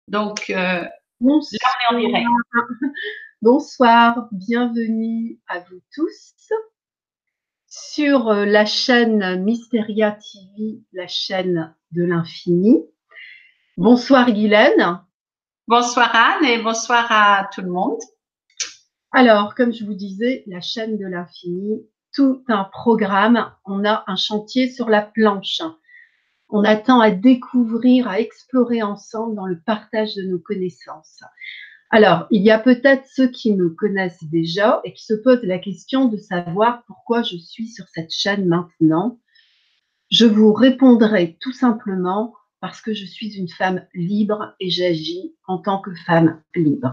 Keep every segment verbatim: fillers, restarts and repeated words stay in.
Donc, euh, là, Bonsoir. on est en direct. Bonsoir, bienvenue à vous tous sur la chaîne Mysteria T V, la chaîne de l'infini. Bonsoir Guylaine. Bonsoir Anne et bonsoir à tout le monde. Alors, comme je vous disais, la chaîne de l'infini, tout un programme. On a un chantier sur la planche. On attend à découvrir, à explorer ensemble dans le partage de nos connaissances. Alors, il y a peut-être ceux qui me connaissent déjà et qui se posent la question de savoir pourquoi je suis sur cette chaîne maintenant. Je vous répondrai tout simplement parce que je suis une femme libre et j'agis en tant que femme libre.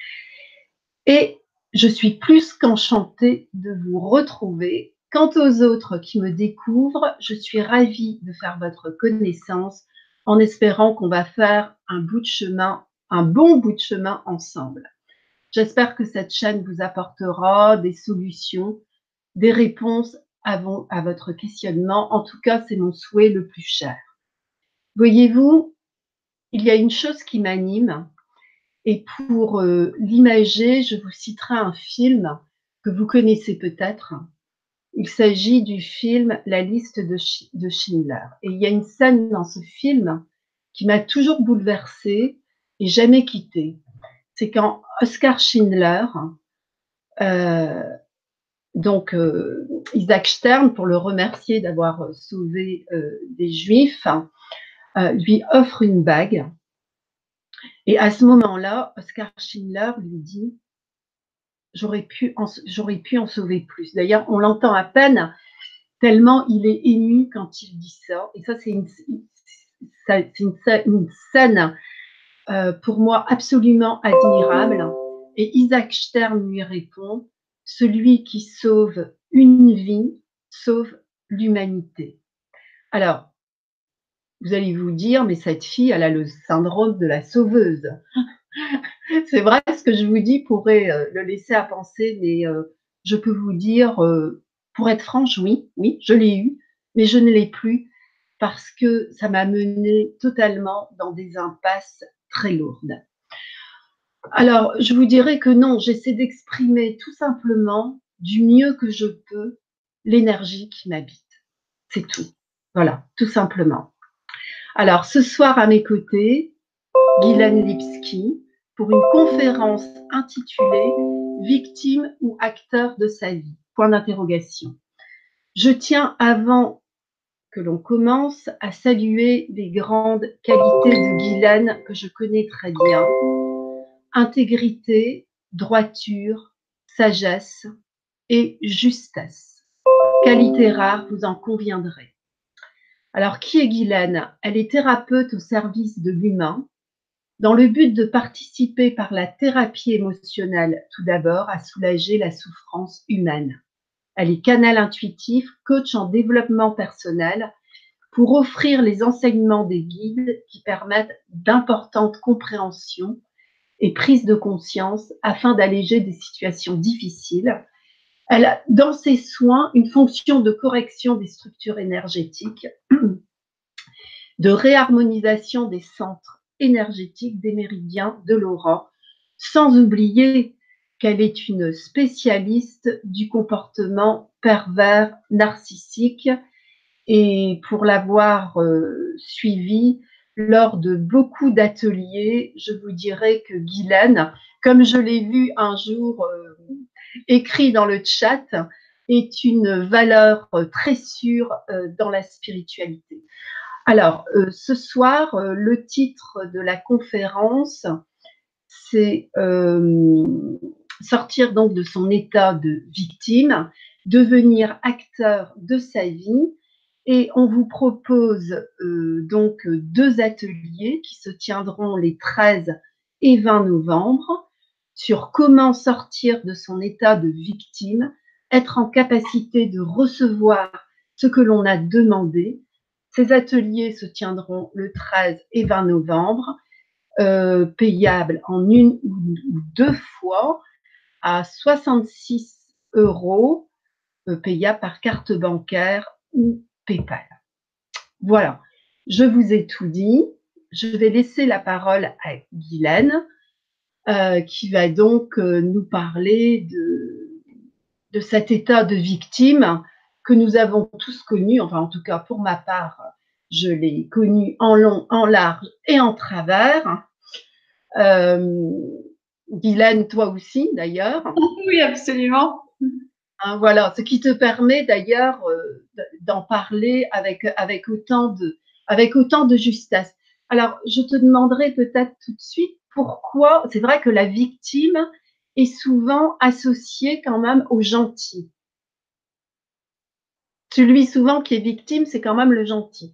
Et je suis plus qu'enchantée de vous retrouver. Quant aux autres qui me découvrent, je suis ravie de faire votre connaissance en espérant qu'on va faire un bout de chemin, un bon bout de chemin ensemble. J'espère que cette chaîne vous apportera des solutions, des réponses à, vos, à votre questionnement. En tout cas, c'est mon souhait le plus cher. Voyez-vous, il y a une chose qui m'anime et pour euh, l'imager, je vous citerai un film que vous connaissez peut-être. Il s'agit du film La liste de, Sch de Schindler. Et il y a une scène dans ce film qui m'a toujours bouleversée et jamais quittée. C'est quand Oskar Schindler, euh, donc euh, Isaac Stern, pour le remercier d'avoir sauvé euh, des Juifs, euh, lui offre une bague. Et à ce moment-là, Oskar Schindler lui dit « J'aurais pu, j'aurais pu en sauver plus ». D'ailleurs, on l'entend à peine, tellement il est ému quand il dit ça. Et ça, c'est une, une, une scène euh, pour moi absolument admirable. Et Isaac Stern lui répond « Celui qui sauve une vie sauve l'humanité ». Alors, vous allez vous dire, mais cette fille, elle a le syndrome de la sauveuse. C'est vrai, ce que je vous dis pourrait euh, le laisser à penser, mais euh, je peux vous dire, euh, pour être franche, oui, oui, je l'ai eu, mais je ne l'ai plus parce que ça m'a mené totalement dans des impasses très lourdes. Alors, je vous dirais que non, j'essaie d'exprimer tout simplement, du mieux que je peux, l'énergie qui m'habite. C'est tout. Voilà, tout simplement. Alors, ce soir, à mes côtés, Guylaine Lipski, pour une conférence intitulée « Victime ou acteur de sa vie ?» Point d'interrogation. Je tiens, avant que l'on commence, à saluer les grandes qualités de Guylaine que je connais très bien. Intégrité, droiture, sagesse et justesse. Qualité rare, vous en conviendrez. Alors, qui est Guylaine? Elle est thérapeute au service de l'humain, dans le but de participer par la thérapie émotionnelle, tout d'abord, à soulager la souffrance humaine. Elle est canal intuitif, coach en développement personnel, pour offrir les enseignements des guides qui permettent d'importantes compréhensions et prise de conscience afin d'alléger des situations difficiles. Elle a dans ses soins une fonction de correction des structures énergétiques, de réharmonisation des centres énergétiques des méridiens de l'aura, sans oublier qu'elle est une spécialiste du comportement pervers narcissique. Et pour l'avoir euh, suivie lors de beaucoup d'ateliers, je vous dirais que Guylaine, comme je l'ai vu un jour euh, écrit dans le chat, est une valeur euh, très sûre euh, dans la spiritualité. Alors, euh, ce soir, euh, le titre de la conférence, c'est euh, sortir donc de son état de victime, devenir acteur de sa vie. Et on vous propose euh, donc deux ateliers qui se tiendront les treize et vingt novembre sur comment sortir de son état de victime, être en capacité de recevoir ce que l'on a demandé. Ces ateliers se tiendront le treize et vingt novembre, euh, payables en une ou deux fois à soixante-six euros, euh, payables par carte bancaire ou PayPal. Voilà, je vous ai tout dit. je vais laisser la parole à Guylaine, euh, qui va donc euh, nous parler de, de cet état de victime que nous avons tous connu, enfin en tout cas pour ma part, je l'ai connu en long, en large et en travers. Euh, Guylaine, toi aussi d'ailleurs. Oui, absolument. Hein, voilà, ce qui te permet d'ailleurs euh, d'en parler avec, avec, autant de, avec autant de justesse. Alors, je te demanderai peut-être tout de suite pourquoi, c'est vrai que la victime est souvent associée quand même au gentil. Celui souvent qui est victime, c'est quand même le gentil.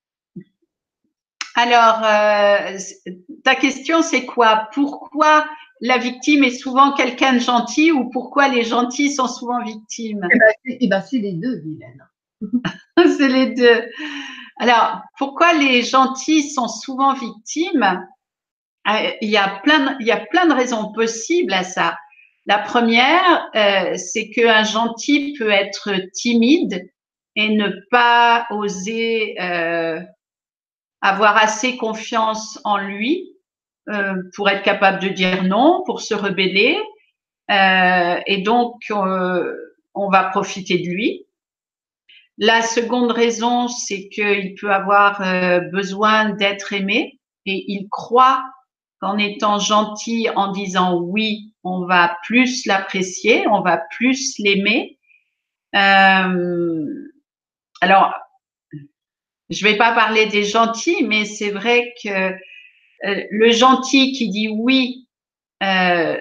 Alors, euh, ta question, c'est quoi? Pourquoi la victime est souvent quelqu'un de gentil ou pourquoi les gentils sont souvent victimes? Eh ben, c'est eh ben, c'est les deux, Guylaine. C'est les deux. Alors, pourquoi les gentils sont souvent victimes? Euh, il y a plein, il y a plein de raisons possibles à ça. La première, euh, c'est qu'un gentil peut être timide et ne pas oser euh, avoir assez confiance en lui euh, pour être capable de dire non, pour se rebeller. Euh, et donc, euh, on va profiter de lui. La seconde raison, c'est qu'il peut avoir euh, besoin d'être aimé et il croit qu'en étant gentil, en disant oui, on va plus l'apprécier, on va plus l'aimer. Euh, alors, je vais pas parler des gentils, mais c'est vrai que euh, le gentil qui dit oui euh,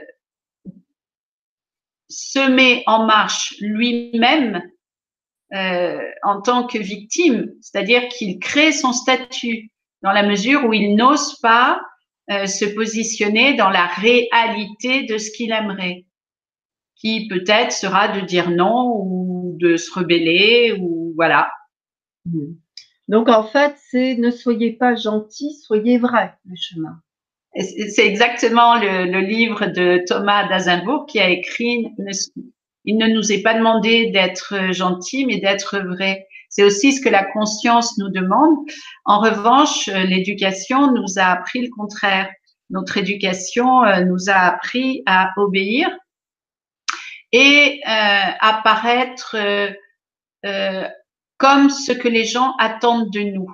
se met en marche lui-même euh, en tant que victime, c'est-à-dire qu'il crée son statut dans la mesure où il n'ose pas euh, se positionner dans la réalité de ce qu'il aimerait, qui peut-être sera de dire non ou de se rebeller ou voilà. Donc en fait, c'est ne soyez pas gentil, soyez vrai, le chemin. C'est exactement le, le livre de Thomas d'Azinbourg qui a écrit il ne nous est pas demandé d'être gentil, mais d'être vrai. C'est aussi ce que la conscience nous demande. En revanche, l'éducation nous a appris le contraire. Notre éducation nous a appris à obéir et euh, à paraître euh, comme ce que les gens attendent de nous.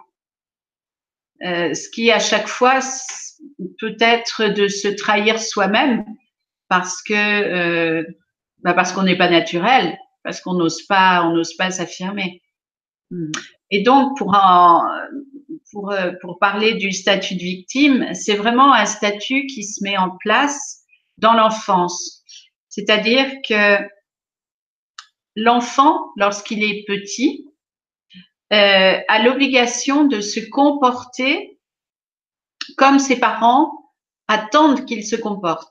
Euh, ce qui à chaque fois peut être de se trahir soi-même parce que euh, bah parce qu'on n'est pas naturel, parce qu'on n'ose pas, on n'ose pas s'affirmer. Et donc pour en, pour pour parler du statut de victime, c'est vraiment un statut qui se met en place dans l'enfance. C'est-à-dire que l'enfant, lorsqu'il est petit, euh, a l'obligation de se comporter comme ses parents attendent qu'il se comporte.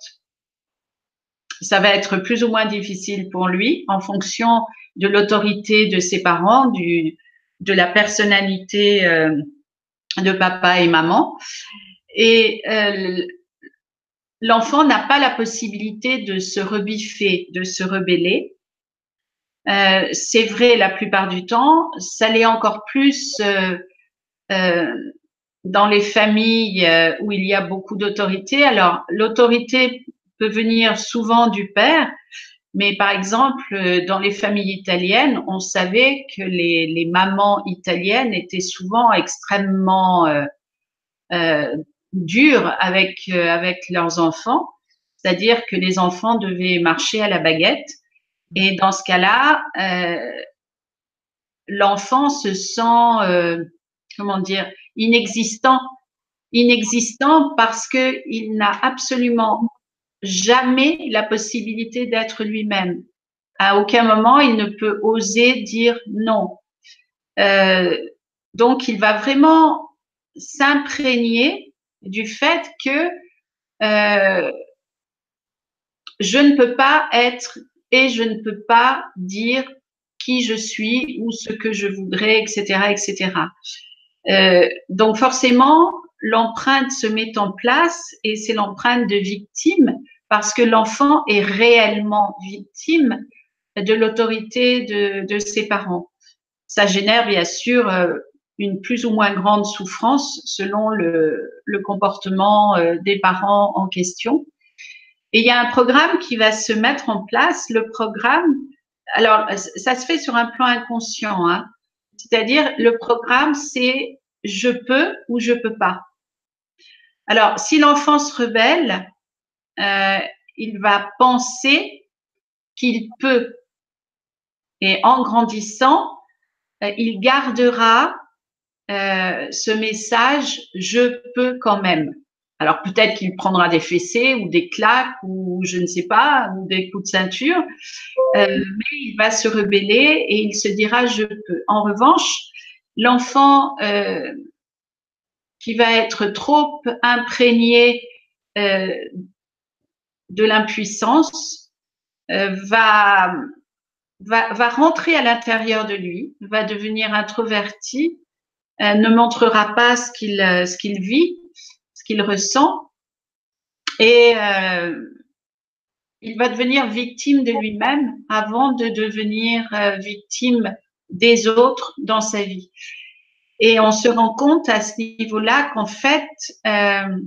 Ça va être plus ou moins difficile pour lui en fonction de l'autorité de ses parents, du, de la personnalité euh, de papa et maman. Et euh, l'enfant n'a pas la possibilité de se rebiffer, de se rebeller. Euh, c'est vrai la plupart du temps, ça l'est encore plus euh, euh, dans les familles euh, où il y a beaucoup d'autorité. Alors, l'autorité peut venir souvent du père, mais par exemple, dans les familles italiennes, on savait que les, les mamans italiennes étaient souvent extrêmement euh, euh, dures avec, euh, avec leurs enfants, c'est-à-dire que les enfants devaient marcher à la baguette. Et dans ce cas-là, euh, l'enfant se sent, euh, comment dire, inexistant. Inexistant parce qu'il n'a absolument jamais la possibilité d'être lui-même. À aucun moment, il ne peut oser dire non. Euh, donc, il va vraiment s'imprégner du fait que euh, je ne peux pas être et je ne peux pas dire qui je suis ou ce que je voudrais, et cetera, et cetera. Euh, donc, forcément, l'empreinte se met en place et c'est l'empreinte de victime parce que l'enfant est réellement victime de l'autorité de, de ses parents. Ça génère bien sûr euh, une plus ou moins grande souffrance selon le, le comportement euh, des parents en question. Et il y a un programme qui va se mettre en place. Le programme, alors ça se fait sur un plan inconscient, hein, c'est-à-dire le programme c'est je peux ou je peux pas. Alors si l'enfant se rebelle, euh, il va penser qu'il peut, et en grandissant, euh, il gardera euh, ce message je peux quand même. Alors peut-être qu'il prendra des fessées ou des claques ou je ne sais pas, ou des coups de ceinture, euh, mais il va se rebeller et il se dira je peux. En revanche, l'enfant euh, qui va être trop imprégné euh, de l'impuissance euh, va, va, va rentrer à l'intérieur de lui, va devenir introverti, euh, ne montrera pas ce qu'il ce qu'il vit, ce qu'il ressent, et euh, il va devenir victime de lui-même avant de devenir euh, victime des autres dans sa vie. Et on se rend compte à ce niveau-là qu'en fait, euh,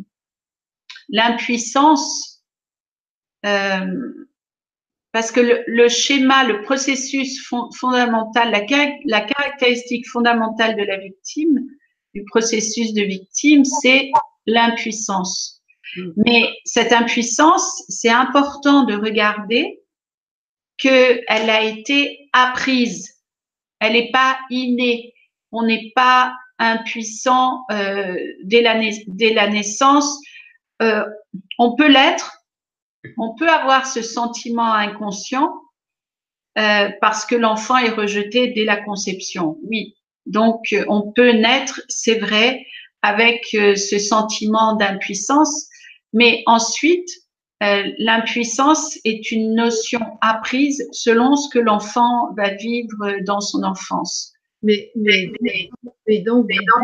l'impuissance, euh, parce que le, le schéma, le processus fond, fondamental, la, la caractéristique fondamentale de la victime, du processus de victime, c'est l'impuissance. Mais cette impuissance, c'est important de regarder qu'elle a été apprise. Elle n'est pas innée. On n'est pas impuissant euh, dès, la dès la naissance. Euh, on peut l'être. On peut avoir ce sentiment inconscient euh, parce que l'enfant est rejeté dès la conception. Oui. Donc, on peut naître, c'est vrai, avec euh, ce sentiment d'impuissance. Mais ensuite, euh, l'impuissance est une notion apprise selon ce que l'enfant va vivre dans son enfance. Mais, mais, mais, mais donc,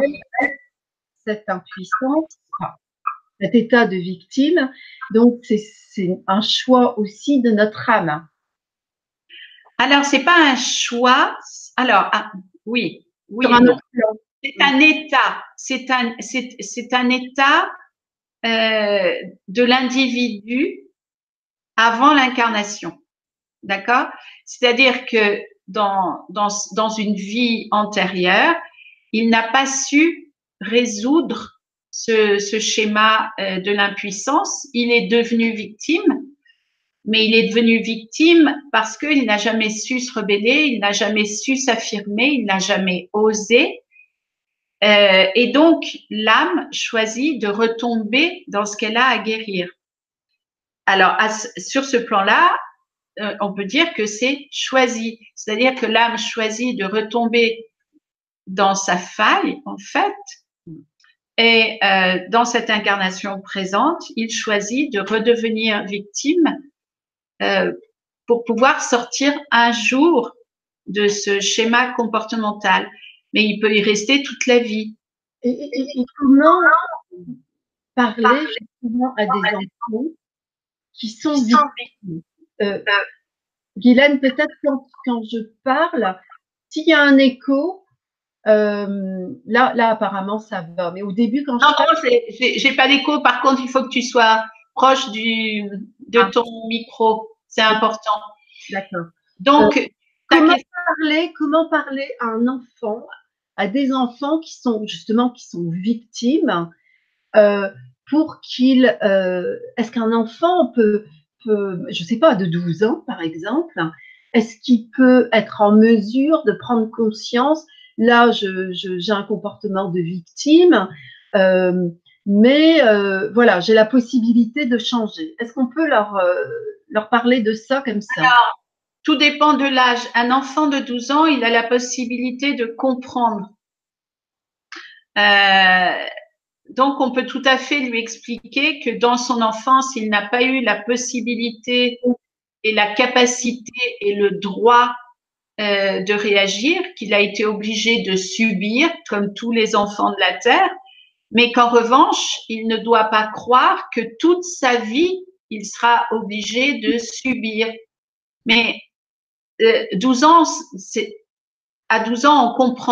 cette impuissance, cet état de victime, donc c'est un choix aussi de notre âme. Alors, c'est pas un choix. Alors, ah, oui, oui. C'est un état. C'est un, c'est, c'est un état euh, de l'individu avant l'incarnation. D'accord? C'est-à-dire que dans, dans, dans une vie antérieure, il n'a pas su résoudre ce, ce schéma euh, de l'impuissance. Il est devenu victime, mais il est devenu victime parce qu'il n'a jamais su se rebeller, il n'a jamais su s'affirmer, il n'a jamais osé. Euh, et donc, l'âme choisit de retomber dans ce qu'elle a à guérir. Alors, à, sur ce plan-là, euh, on peut dire que c'est choisi. C'est-à-dire que l'âme choisit de retomber dans sa faille, en fait. Et euh, dans cette incarnation présente, il choisit de redevenir victime euh, pour pouvoir sortir un jour de ce schéma comportemental. Mais il peut y rester toute la vie. Et, et, et comment parler justement à des enfants qui sont victimes? Euh, Guylaine, peut-être quand, quand je parle, s'il y a un écho, euh, là, là apparemment ça va. Mais au début, quand non, je parle, non, j'ai pas d'écho. Par contre, il faut que tu sois proche du de ah. ton micro. C'est important. D'accord. Donc, euh, comment parler, comment parler à un enfant, à des enfants qui sont justement qui sont victimes, euh, pour qu'ils, euh, est-ce qu'un enfant peut, peut, je sais pas, de douze ans par exemple, est-ce qu'il peut être en mesure de prendre conscience, là, je, je, j'ai un comportement de victime, euh, mais euh, voilà, j'ai la possibilité de changer. Est-ce qu'on peut leur, euh, leur parler de ça comme ça? Alors, tout dépend de l'âge. Un enfant de douze ans, il a la possibilité de comprendre. Euh, donc, on peut tout à fait lui expliquer que dans son enfance, il n'a pas eu la possibilité et la capacité et le droit euh, de réagir, qu'il a été obligé de subir, comme tous les enfants de la Terre, mais qu'en revanche, il ne doit pas croire que toute sa vie, il sera obligé de subir. Mais euh, douze ans, c'est, à douze ans, on comprend.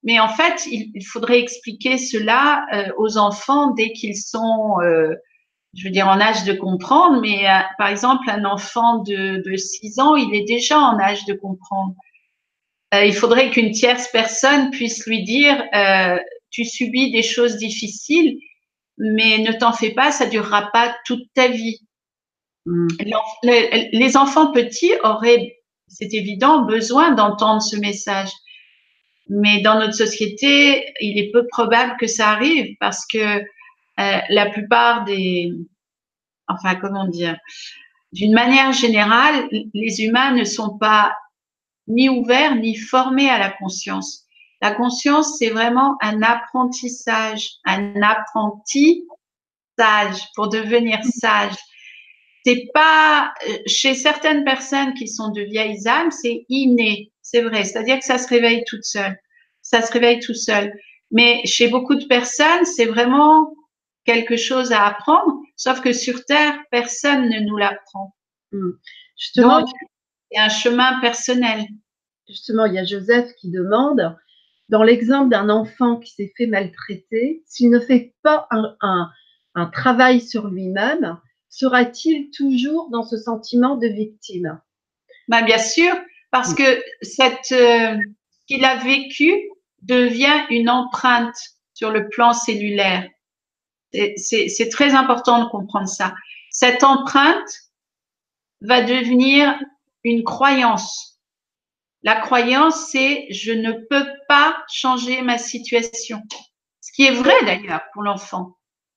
Mais en fait, il, il faudrait expliquer cela euh, aux enfants dès qu'ils sont, euh, je veux dire, en âge de comprendre. Mais euh, par exemple, un enfant de, de six ans, il est déjà en âge de comprendre. Euh, il faudrait qu'une tierce personne puisse lui dire, euh, tu subis des choses difficiles, mais ne t'en fais pas, ça durera pas toute ta vie. Mm. Les, les enfants petits auraient, c'est évident, besoin d'entendre ce message. Mais dans notre société, il est peu probable que ça arrive parce que euh, la plupart des, enfin, comment dire, d'une manière générale, les humains ne sont pas ni ouverts ni formés à la conscience. La conscience, c'est vraiment un apprentissage, un apprentissage pour devenir sage. C'est pas, chez certaines personnes qui sont de vieilles âmes, c'est inné, c'est vrai. C'est-à-dire que ça se réveille toute seule. Ça se réveille tout seul. Mais chez beaucoup de personnes, c'est vraiment quelque chose à apprendre, sauf que sur Terre, personne ne nous l'apprend. Mm. Justement, donc, c'est un chemin personnel. Justement, il y a Joseph qui demande, dans l'exemple d'un enfant qui s'est fait maltraiter, s'il ne fait pas un, un, un travail sur lui-même, sera-t-il toujours dans ce sentiment de victime? Ben, bien sûr, parce que cette, euh, ce qu'il a vécu devient une empreinte sur le plan cellulaire. C'est très important de comprendre ça. Cette empreinte va devenir une croyance. La croyance, c'est je ne peux pas changer ma situation. Ce qui est vrai d'ailleurs pour l'enfant.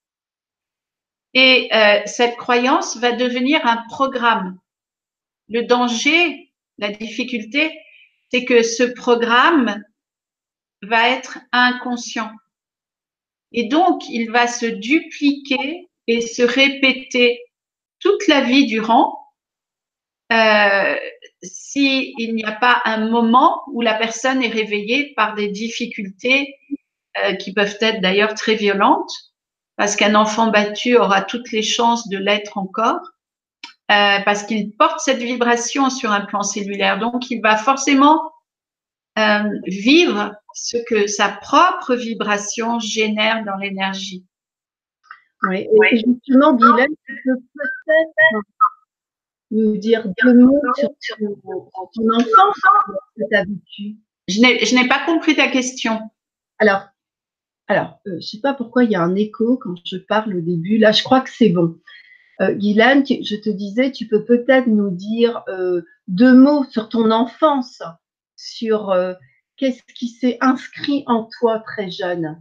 Et euh, cette croyance va devenir un programme. Le danger, la difficulté, c'est que ce programme va être inconscient. Et donc, il va se dupliquer et se répéter toute la vie durant euh, s'il n'y a pas un moment où la personne est réveillée par des difficultés euh, qui peuvent être d'ailleurs très violentes, parce qu'un enfant battu aura toutes les chances de l'être encore, euh, parce qu'il porte cette vibration sur un plan cellulaire. Donc, il va forcément euh, vivre ce que sa propre vibration génère dans l'énergie. Oui, et justement, Guylaine, tu peux peut-être nous dire deux mots sur ton, ton enfance que tu as vécu. Je n'ai pas compris ta question. Alors, alors euh, je ne sais pas pourquoi il y a un écho quand je parle au début. Là, je crois que c'est bon. Euh, Guylaine, je te disais, tu peux peut-être nous dire euh, deux mots sur ton enfance, sur euh, qu'est-ce qui s'est inscrit en toi très jeune.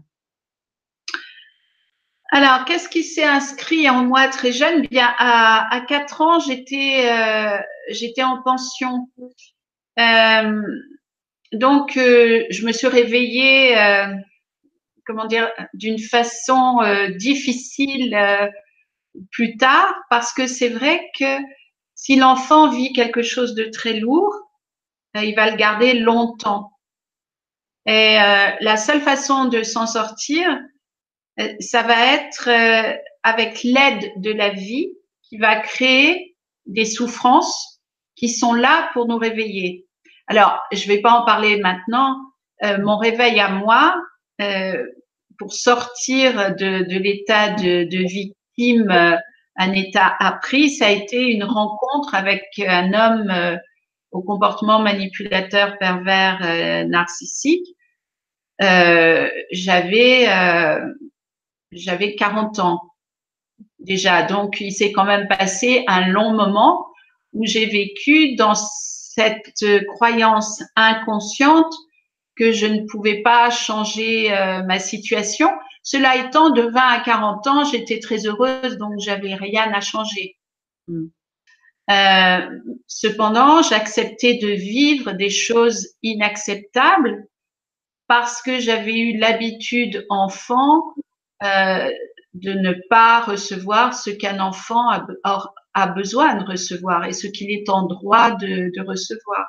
Alors, qu'est-ce qui s'est inscrit en moi très jeune? Bien, à, à quatre ans, j'étais euh, j'étais en pension. Euh, donc, euh, je me suis réveillée, euh, comment dire, d'une façon euh, difficile euh, plus tard, parce que c'est vrai que si l'enfant vit quelque chose de très lourd, euh, il va le garder longtemps. Et euh, la seule façon de s'en sortir, euh, ça va être euh, avec l'aide de la vie qui va créer des souffrances qui sont là pour nous réveiller. Alors, je vais pas en parler maintenant. Euh, mon réveil à moi, euh, pour sortir de, de l'état de, de victime, euh, un état appris, ça a été une rencontre avec un homme euh, au comportement manipulateur, pervers, euh, narcissique. Euh, j'avais euh, j'avais quarante ans déjà, donc il s'est quand même passé un long moment où j'ai vécu dans cette croyance inconsciente que je ne pouvais pas changer euh, ma situation. Cela étant, de vingt à quarante ans, j'étais très heureuse, donc j'avais rien à changer. Mm. Euh, cependant, j'acceptais de vivre des choses inacceptables parce que j'avais eu l'habitude enfant euh, de ne pas recevoir ce qu'un enfant a, a, besoin de recevoir et ce qu'il est en droit de, de recevoir.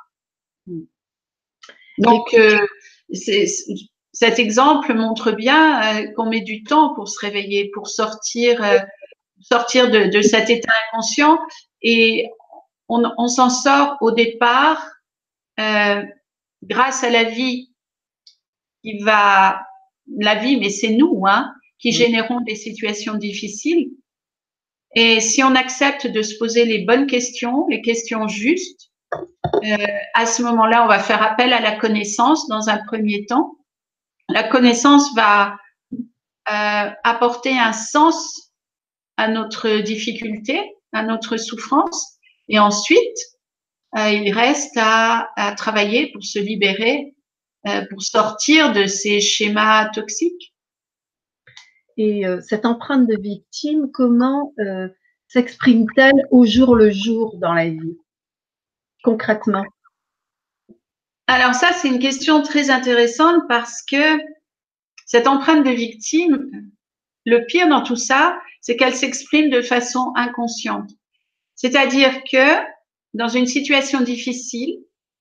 Donc, euh, c'est, cet exemple montre bien euh, qu'on met du temps pour se réveiller, pour sortir, euh, sortir de, de cet état inconscient, et on, on s'en sort au départ euh, grâce à la vie qui va, la vie, mais c'est nous, hein, qui Oui. générons des situations difficiles. Et si on accepte de se poser les bonnes questions, les questions justes, euh, à ce moment-là, on va faire appel à la connaissance dans un premier temps. La connaissance va euh, apporter un sens à notre difficulté, à notre souffrance. Et ensuite, euh, il reste à, à travailler pour se libérer, euh, pour sortir de ces schémas toxiques. Et euh, cette empreinte de victime, comment euh, s'exprime-t-elle au jour le jour dans la vie, concrètement? Alors ça, c'est une question très intéressante parce que cette empreinte de victime, le pire dans tout ça, c'est qu'elle s'exprime de façon inconsciente. C'est-à-dire que dans une situation difficile,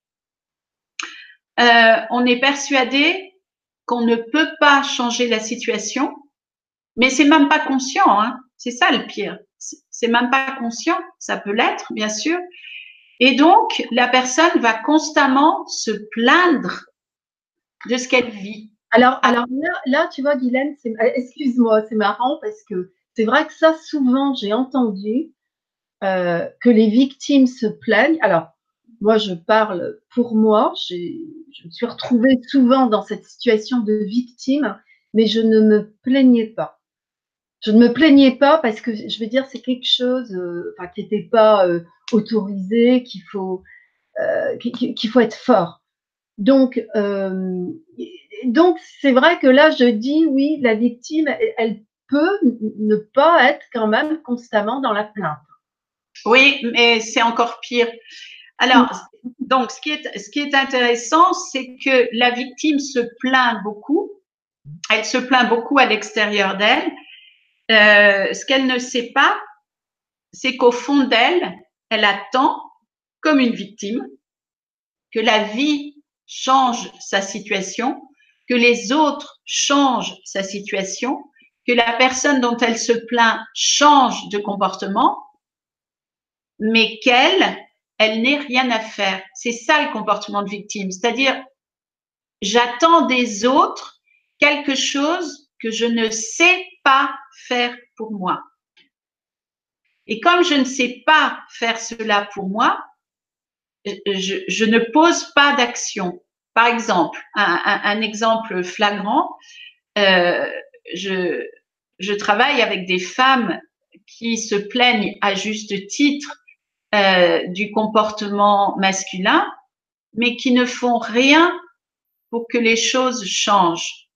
euh, on est persuadé qu'on ne peut pas changer la situation, mais c'est même pas conscient, hein. C'est ça le pire. C'est même pas conscient. Ça peut l'être, bien sûr. Et donc, la personne va constamment se plaindre de ce qu'elle vit. Alors, alors là, là, tu vois, Guylaine, excuse-moi, c'est marrant parce que c'est vrai que ça, souvent, j'ai entendu euh, que les victimes se plaignent. Alors, moi, je parle pour moi, je me suis retrouvée souvent dans cette situation de victime, mais je ne me plaignais pas. Je ne me plaignais pas parce que, je veux dire, c'est quelque chose euh, enfin, qui n'était pas euh, autorisé, qu'il faut, euh, qu'il faut être fort. Donc, euh, donc c'est vrai que là, je dis oui, la victime, elle peut ne pas être quand même constamment dans la plainte. Oui, mais c'est encore pire. Alors, donc, ce qui est, ce qui est intéressant, c'est que la victime se plaint beaucoup. Elle se plaint beaucoup à l'extérieur d'elle. Euh, ce qu'elle ne sait pas, c'est qu'au fond d'elle, elle attend, comme une victime, que la vie change sa situation, que les autres changent sa situation, que la personne dont elle se plaint change de comportement, mais qu'elle, elle n'ait rien à faire. C'est ça le comportement de victime. C'est-à-dire, j'attends des autres quelque chose que je ne sais pas faire pour moi. Et comme je ne sais pas faire cela pour moi, je, je ne pose pas d'action. Par exemple, un, un, un exemple flagrant, euh, je, je travaille avec des femmes qui se plaignent à juste titre euh, du comportement masculin, mais qui ne font rien pour que les choses changent.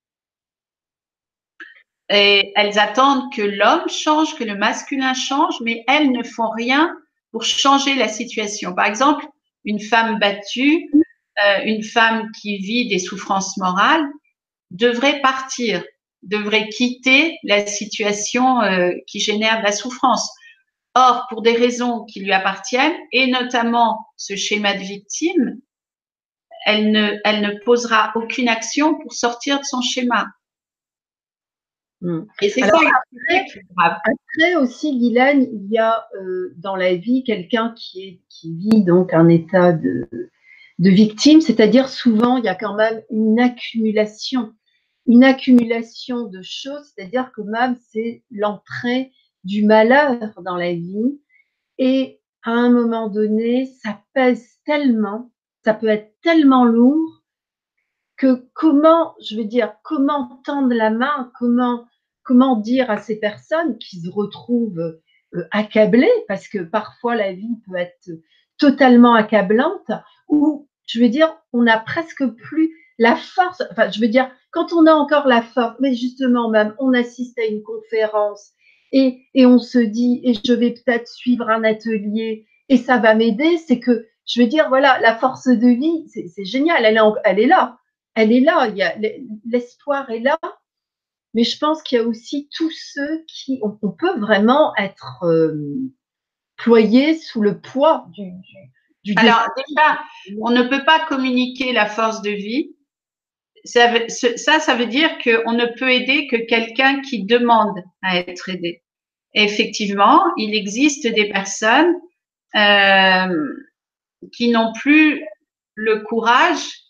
Et elles attendent que l'homme change, que le masculin change, mais elles ne font rien pour changer la situation. Par exemple, une femme battue, euh, une femme qui vit des souffrances morales, devrait partir, devrait quitter la situation euh, qui génère de la souffrance. Or, pour des raisons qui lui appartiennent, et notamment ce schéma de victime, elle ne, elle ne posera aucune action pour sortir de son schéma. Mmh. Et c'est ça qui est plus grave. Après aussi, Guylaine, il y a euh, dans la vie quelqu'un qui, est, qui vit donc un état de, de victime, c'est-à-dire souvent il y a quand même une accumulation, une accumulation de choses, c'est-à-dire que même c'est l'entrée du malheur dans la vie et à un moment donné, ça pèse tellement, ça peut être tellement lourd que comment, je veux dire, comment tendre la main, comment, comment dire à ces personnes qui se retrouvent euh, accablées, parce que parfois la vie peut être totalement accablante, ou je veux dire, on n'a presque plus la force, enfin je veux dire, quand on a encore la force, mais justement même, on assiste à une conférence et, et on se dit, et je vais peut-être suivre un atelier et ça va m'aider, c'est que, je veux dire, voilà, la force de vie, c'est génial, elle est, elle est là. Elle est là, il y a l'espoir est là, mais je pense qu'il y a aussi tous ceux qui, on, on peut vraiment être euh, ployés sous le poids du, du, du Alors déjà, on ne peut pas communiquer la force de vie. Ça, ça, ça veut dire qu'on ne peut aider que quelqu'un qui demande à être aidé. Et effectivement, il existe des personnes euh, qui n'ont plus le courage,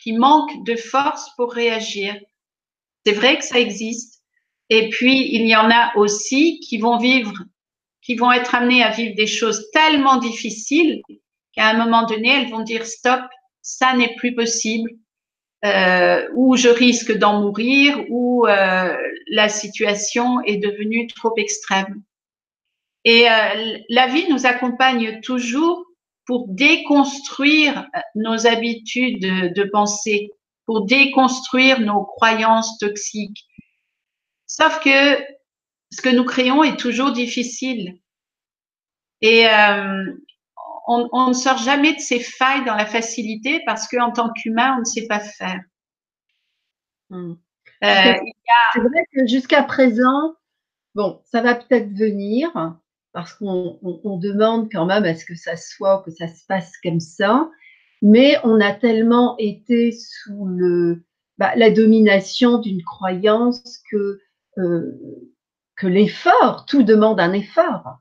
qui manquent de force pour réagir. C'est vrai que ça existe. Et puis, il y en a aussi qui vont vivre, qui vont être amenées à vivre des choses tellement difficiles qu'à un moment donné, elles vont dire stop, ça n'est plus possible, euh, ou je risque d'en mourir, ou euh, la situation est devenue trop extrême. Et euh, la vie nous accompagne toujours pour déconstruire nos habitudes de, de pensée, pour déconstruire nos croyances toxiques. Sauf que ce que nous créons est toujours difficile. Et euh, on, on ne sort jamais de ces failles dans la facilité parce qu'en tant qu'humain, on ne sait pas faire. Hmm. Euh, il y a... C'est vrai que jusqu'à présent, bon, ça va peut-être venir parce qu'on on, on demande quand même à ce que ça soit, que ça se passe comme ça, mais on a tellement été sous le, bah, la domination d'une croyance que, euh, que l'effort, tout demande un effort.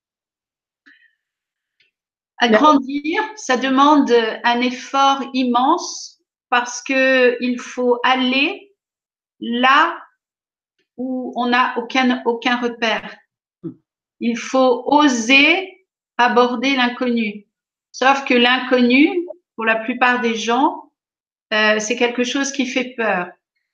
Agrandir, ça demande un effort immense parce que il faut aller là où on n'a aucun, aucun repère. Il faut oser aborder l'inconnu. Sauf que l'inconnu, pour la plupart des gens, euh, c'est quelque chose qui fait peur.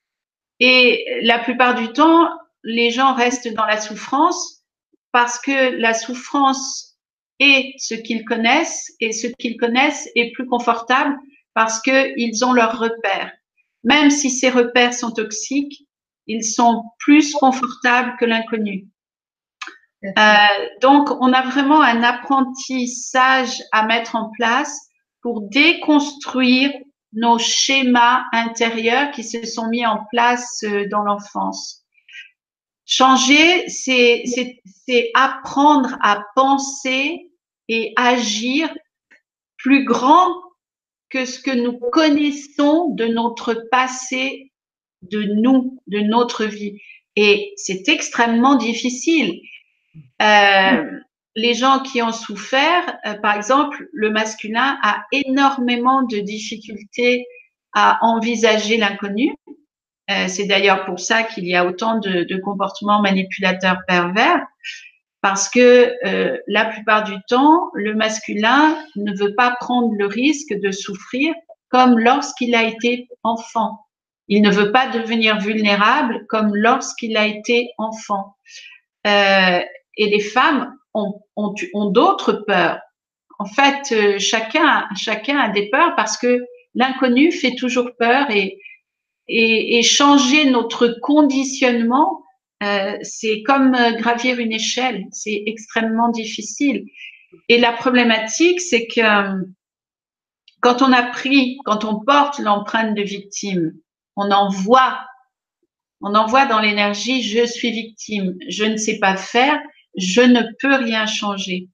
Et la plupart du temps, les gens restent dans la souffrance parce que la souffrance est ce qu'ils connaissent et ce qu'ils connaissent est plus confortable parce qu'ils ont leurs repères. Même si ces repères sont toxiques, ils sont plus confortables que l'inconnu. Euh, donc, on a vraiment un apprentissage à mettre en place pour déconstruire nos schémas intérieurs qui se sont mis en place dans l'enfance. Changer, c'est, c'est, c'est apprendre à penser et agir plus grand que ce que nous connaissons de notre passé, de nous, de notre vie. Et c'est extrêmement difficile. Euh, les gens qui ont souffert, euh, par exemple, le masculin a énormément de difficultés à envisager l'inconnu. Euh, c'est d'ailleurs pour ça qu'il y a autant de, de comportements manipulateurs pervers, parce que euh, la plupart du temps, le masculin ne veut pas prendre le risque de souffrir comme lorsqu'il a été enfant. Il ne veut pas devenir vulnérable comme lorsqu'il a été enfant. Euh, et les femmes ont, ont, ont d'autres peurs. En fait, euh, chacun, chacun a des peurs parce que l'inconnu fait toujours peur et, et, et changer notre conditionnement, euh, c'est comme gravir une échelle, c'est extrêmement difficile. Et la problématique, c'est que quand on a pris, quand on porte l'empreinte de victime, on en voit, on en voit dans l'énergie, je suis victime, je ne sais pas faire, je ne peux rien changer.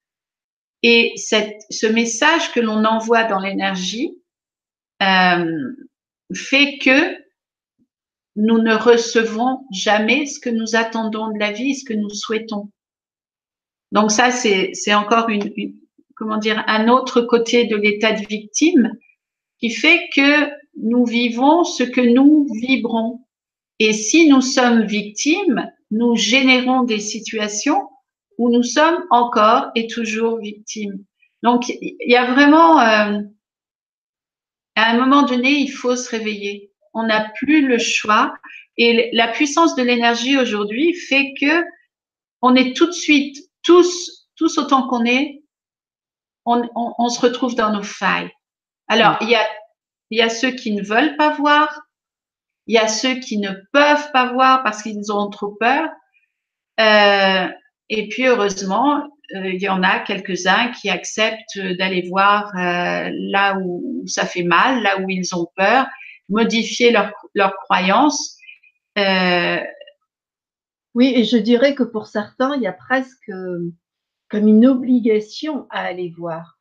Et cette, ce message que l'on envoie dans l'énergie euh, fait que nous ne recevons jamais ce que nous attendons de la vie, ce que nous souhaitons. Donc ça, c'est, c'est encore une, une, comment dire, un autre côté de l'état de victime qui fait que nous vivons ce que nous vibrons. Et si nous sommes victimes, nous générons des situations où nous sommes encore et toujours victimes. Donc, il y a vraiment, euh, à un moment donné, il faut se réveiller. On n'a plus le choix. Et la puissance de l'énergie aujourd'hui fait que on est tout de suite, tous, tous autant qu'on est, on, on, on se retrouve dans nos failles. Alors, il y a, il y a ceux qui ne veulent pas voir, il y a ceux qui ne peuvent pas voir parce qu'ils ont trop peur. Euh, et puis, heureusement, euh, il y en a quelques-uns qui acceptent d'aller voir euh, là où ça fait mal, là où ils ont peur, modifier leurs leur croyances. Euh, oui, et je dirais que pour certains, il y a presque comme une obligation à aller voir.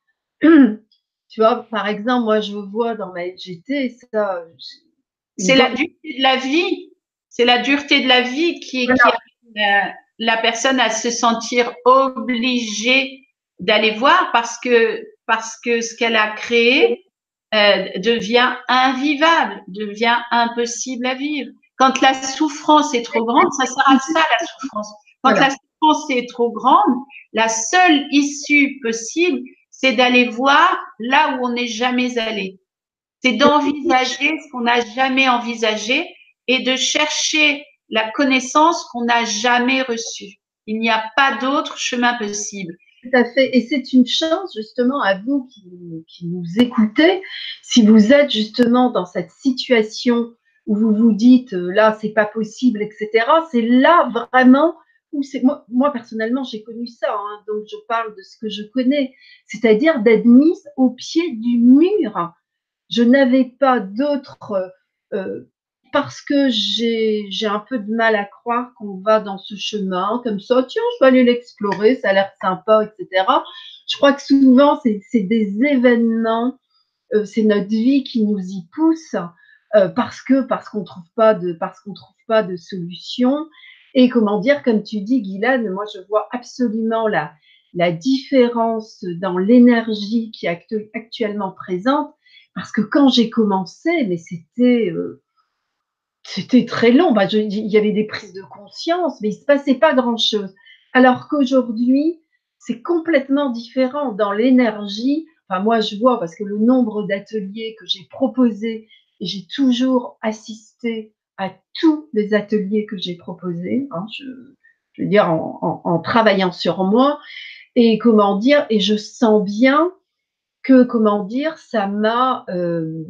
Tu vois, par exemple, moi, je vois dans ma L G T, ça. C'est la dureté de la vie. C'est la dureté de la vie qui, voilà. qui amène la personne à se sentir obligée d'aller voir parce que, parce que ce qu'elle a créé euh, devient invivable, devient impossible à vivre. Quand la souffrance est trop grande, ça sert à ça la souffrance. Quand voilà. la souffrance est trop grande, la seule issue possible, c'est d'aller voir là où on n'est jamais allé. C'est d'envisager ce qu'on n'a jamais envisagé et de chercher la connaissance qu'on n'a jamais reçue. Il n'y a pas d'autre chemin possible. Tout à fait. Et c'est une chance justement à vous qui, qui nous écoutez, si vous êtes justement dans cette situation où vous vous dites là c'est pas possible, et cetera. C'est là vraiment où c'est moi, moi personnellement j'ai connu ça, hein, donc je parle de ce que je connais, c'est-à-dire d'être mise au pied du mur. Je n'avais pas d'autre euh, parce que j'ai un peu de mal à croire qu'on va dans ce chemin comme ça, tiens, je vais aller l'explorer, ça a l'air sympa, et cetera. Je crois que souvent, c'est des événements, euh, c'est notre vie qui nous y pousse euh, parce que parce qu'on trouve pas de parce qu'on trouve pas de solution. Et comment dire, comme tu dis, Guylaine, moi je vois absolument la, la différence dans l'énergie qui est actu actuellement présente, parce que quand j'ai commencé, mais c'était euh, c'était très long. Bah, je, il y avait des prises de conscience, mais il ne se passait pas grand-chose. Alors qu'aujourd'hui, c'est complètement différent dans l'énergie. Enfin, moi, je vois, parce que le nombre d'ateliers que j'ai proposés, et j'ai toujours assisté à tous les ateliers que j'ai proposés, hein, je, je veux dire, en, en, en travaillant sur moi, et comment dire, et je sens bien que, comment dire, ça m'a euh,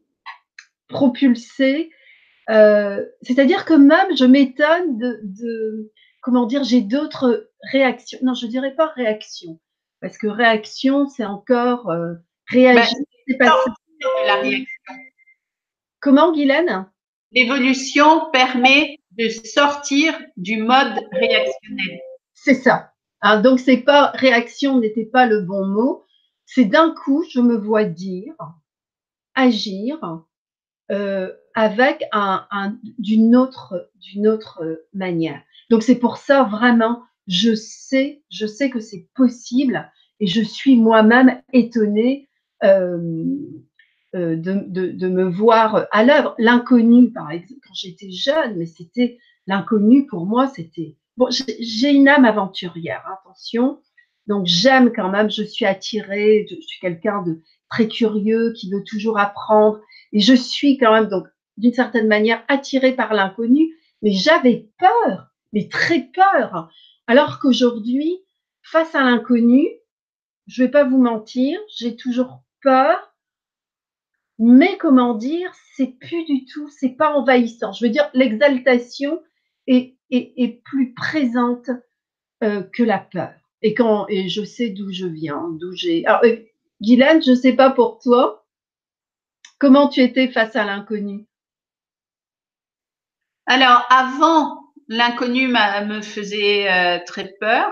propulsée. Euh, C'est-à-dire que même je m'étonne de, de, comment dire, j'ai d'autres réactions. Non, je dirais pas réaction, parce que réaction, c'est encore euh, réagir. Ben, c'est pas de la réaction. Comment, Guylaine? L'évolution permet de sortir du mode réactionnel. C'est ça. Hein, donc, c'est pas réaction n'était pas le bon mot. C'est d'un coup, je me vois dire, agir, euh, avec un, un d'une autre, d'une autre manière. Donc c'est pour ça vraiment, je sais, je sais que c'est possible et je suis moi-même étonnée euh, euh, de, de, de me voir à l'œuvre. L'inconnu, par exemple, quand j'étais jeune, mais c'était l'inconnu pour moi, c'était bon. J'ai une âme aventurière, attention. Donc j'aime quand même, je suis attirée, je, je suis quelqu'un de très curieux qui veut toujours apprendre. Et je suis quand même, donc, d'une certaine manière, attirée par l'inconnu, mais j'avais peur, mais très peur. Alors qu'aujourd'hui, face à l'inconnu, je ne vais pas vous mentir, j'ai toujours peur, mais comment dire, c'est plus du tout, c'est pas envahissant. Je veux dire, l'exaltation est, est, est plus présente euh, que la peur. Et quand, et je sais d'où je viens, d'où j'ai. Alors, euh, Guylaine, je ne sais pas pour toi, comment tu étais face à l'inconnu? Alors, avant, l'inconnu me faisait euh, très peur.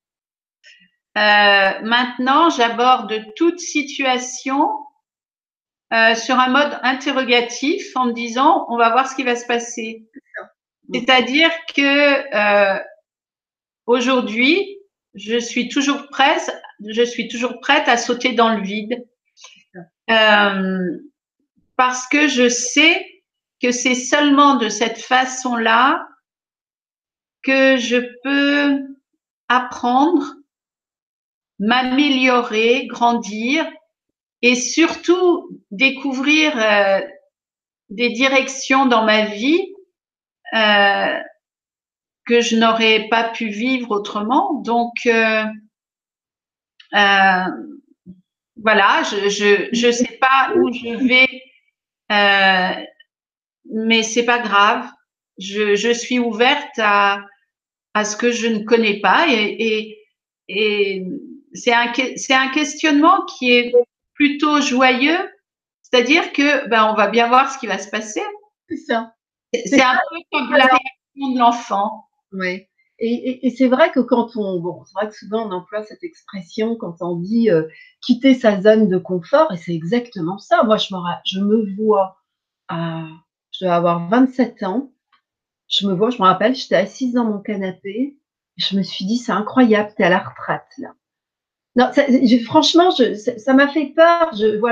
Euh, maintenant, j'aborde toute situation euh, sur un mode interrogatif en me disant, on va voir ce qui va se passer. C'est-à-dire que euh, aujourd'hui, je suis toujours prête, je suis toujours prête à sauter dans le vide. Euh, parce que je sais que c'est seulement de cette façon-là que je peux apprendre, m'améliorer, grandir et surtout découvrir euh, des directions dans ma vie euh, que je n'aurais pas pu vivre autrement. Donc, euh, euh, voilà, je je je sais pas où je vais, euh, mais c'est pas grave. Je je suis ouverte à à ce que je ne connais pas et et, et c'est un c'est un questionnement qui est plutôt joyeux, c'est-à-dire que ben on va bien voir ce qui va se passer. C'est ça. C'est un peu comme la réaction de l'enfant. Oui. Et, et, et c'est vrai que quand on, bon, c'est vrai que souvent on emploie cette expression quand on dit euh, quitter sa zone de confort, et c'est exactement ça. Moi, je me, je me vois à, je dois avoir vingt-sept ans, je me vois, je me rappelle, j'étais assise dans mon canapé, et je me suis dit, c'est incroyable, t'es à la retraite là. Non, ça, je, franchement, je, ça m'a fait peur. Je, voilà.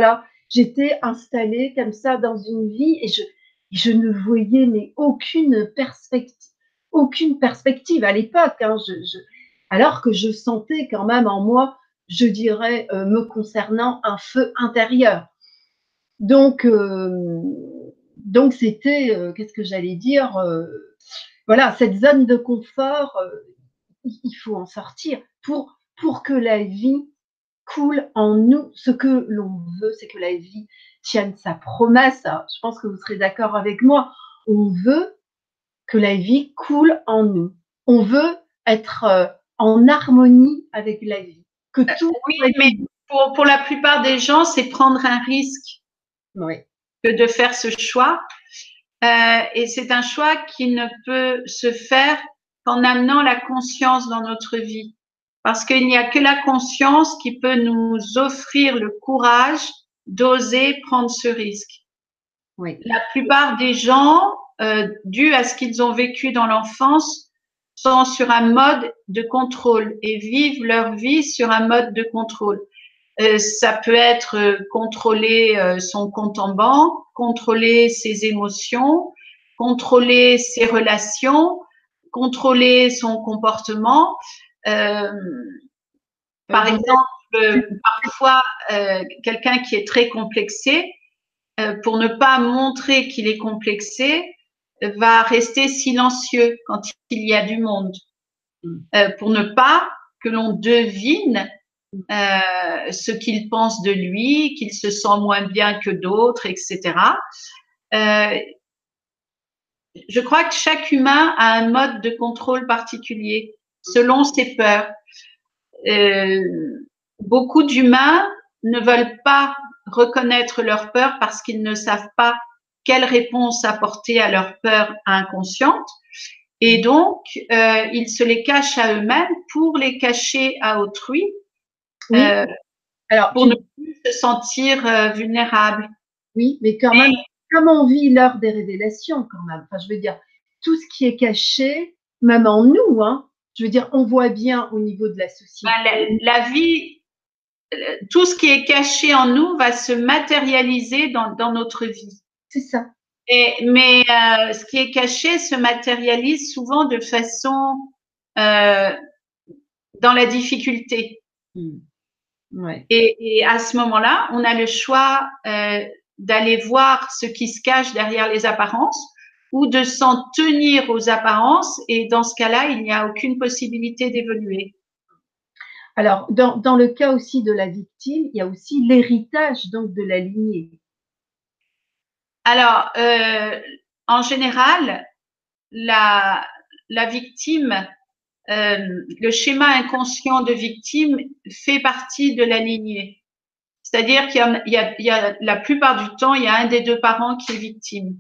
j'étais installée comme ça dans une vie et je, je ne voyais mais aucune perspective, aucune perspective à l'époque. Hein, je, je, alors que je sentais quand même en moi, je dirais, euh, me concernant, un feu intérieur. Donc, euh, donc c'était, euh, qu'est-ce que j'allais dire euh, voilà, cette zone de confort, euh, il faut en sortir pour, pour que la vie coule en nous. Ce que l'on veut, c'est que la vie tienne sa promesse. Je pense que vous serez d'accord avec moi. On veut que la vie coule en nous. On veut être euh, en harmonie avec la vie. Que tout oui, mais pour, pour la plupart des gens, c'est prendre un risque oui. que de faire ce choix. Euh, et c'est un choix qui ne peut se faire qu'en amenant la conscience dans notre vie. Parce qu'il n'y a que la conscience qui peut nous offrir le courage d'oser prendre ce risque. Oui. La plupart des gens, euh, dû à ce qu'ils ont vécu dans l'enfance, sont sur un mode de contrôle et vivent leur vie sur un mode de contrôle. Euh, ça peut être euh, contrôler euh, son compte en banque, contrôler ses émotions, contrôler ses relations, contrôler son comportement. Euh, par exemple, parfois, euh, quelqu'un qui est très complexé, euh, pour ne pas montrer qu'il est complexé, va rester silencieux quand il y a du monde, euh, pour ne pas que l'on devine euh, ce qu'il pense de lui, qu'il se sent moins bien que d'autres, et cetera. Euh, je crois que chaque humain a un mode de contrôle particulier selon ses peurs. Euh, beaucoup d'humains ne veulent pas reconnaître leurs peurs parce qu'ils ne savent pas quelle réponse apporter à leurs peurs inconscientes. Et donc, euh, ils se les cachent à eux-mêmes pour les cacher à autrui, oui. euh, Alors, pour tu... ne plus se sentir euh, vulnérable. Oui, mais quand même, mais... comme on vit l'heure des révélations, quand même. Enfin, je veux dire, tout ce qui est caché, même en nous, hein, je veux dire, on voit bien au niveau de la société. Ben, la, la vie, tout ce qui est caché en nous va se matérialiser dans, dans notre vie. C'est ça. Et, mais euh, ce qui est caché se matérialise souvent de façon euh, dans la difficulté. Mmh. Ouais. Et, et à ce moment-là, on a le choix euh, d'aller voir ce qui se cache derrière les apparences ou de s'en tenir aux apparences. Et dans ce cas-là, il n'y a aucune possibilité d'évoluer. Alors, dans, dans le cas aussi de la victime, il y a aussi l'héritage donc de la lignée. Alors, euh, en général, la, la victime, euh, le schéma inconscient de victime fait partie de la lignée. C'est-à-dire qu'il y a, il y a, il y a, la plupart du temps, il y a un des deux parents qui est victime.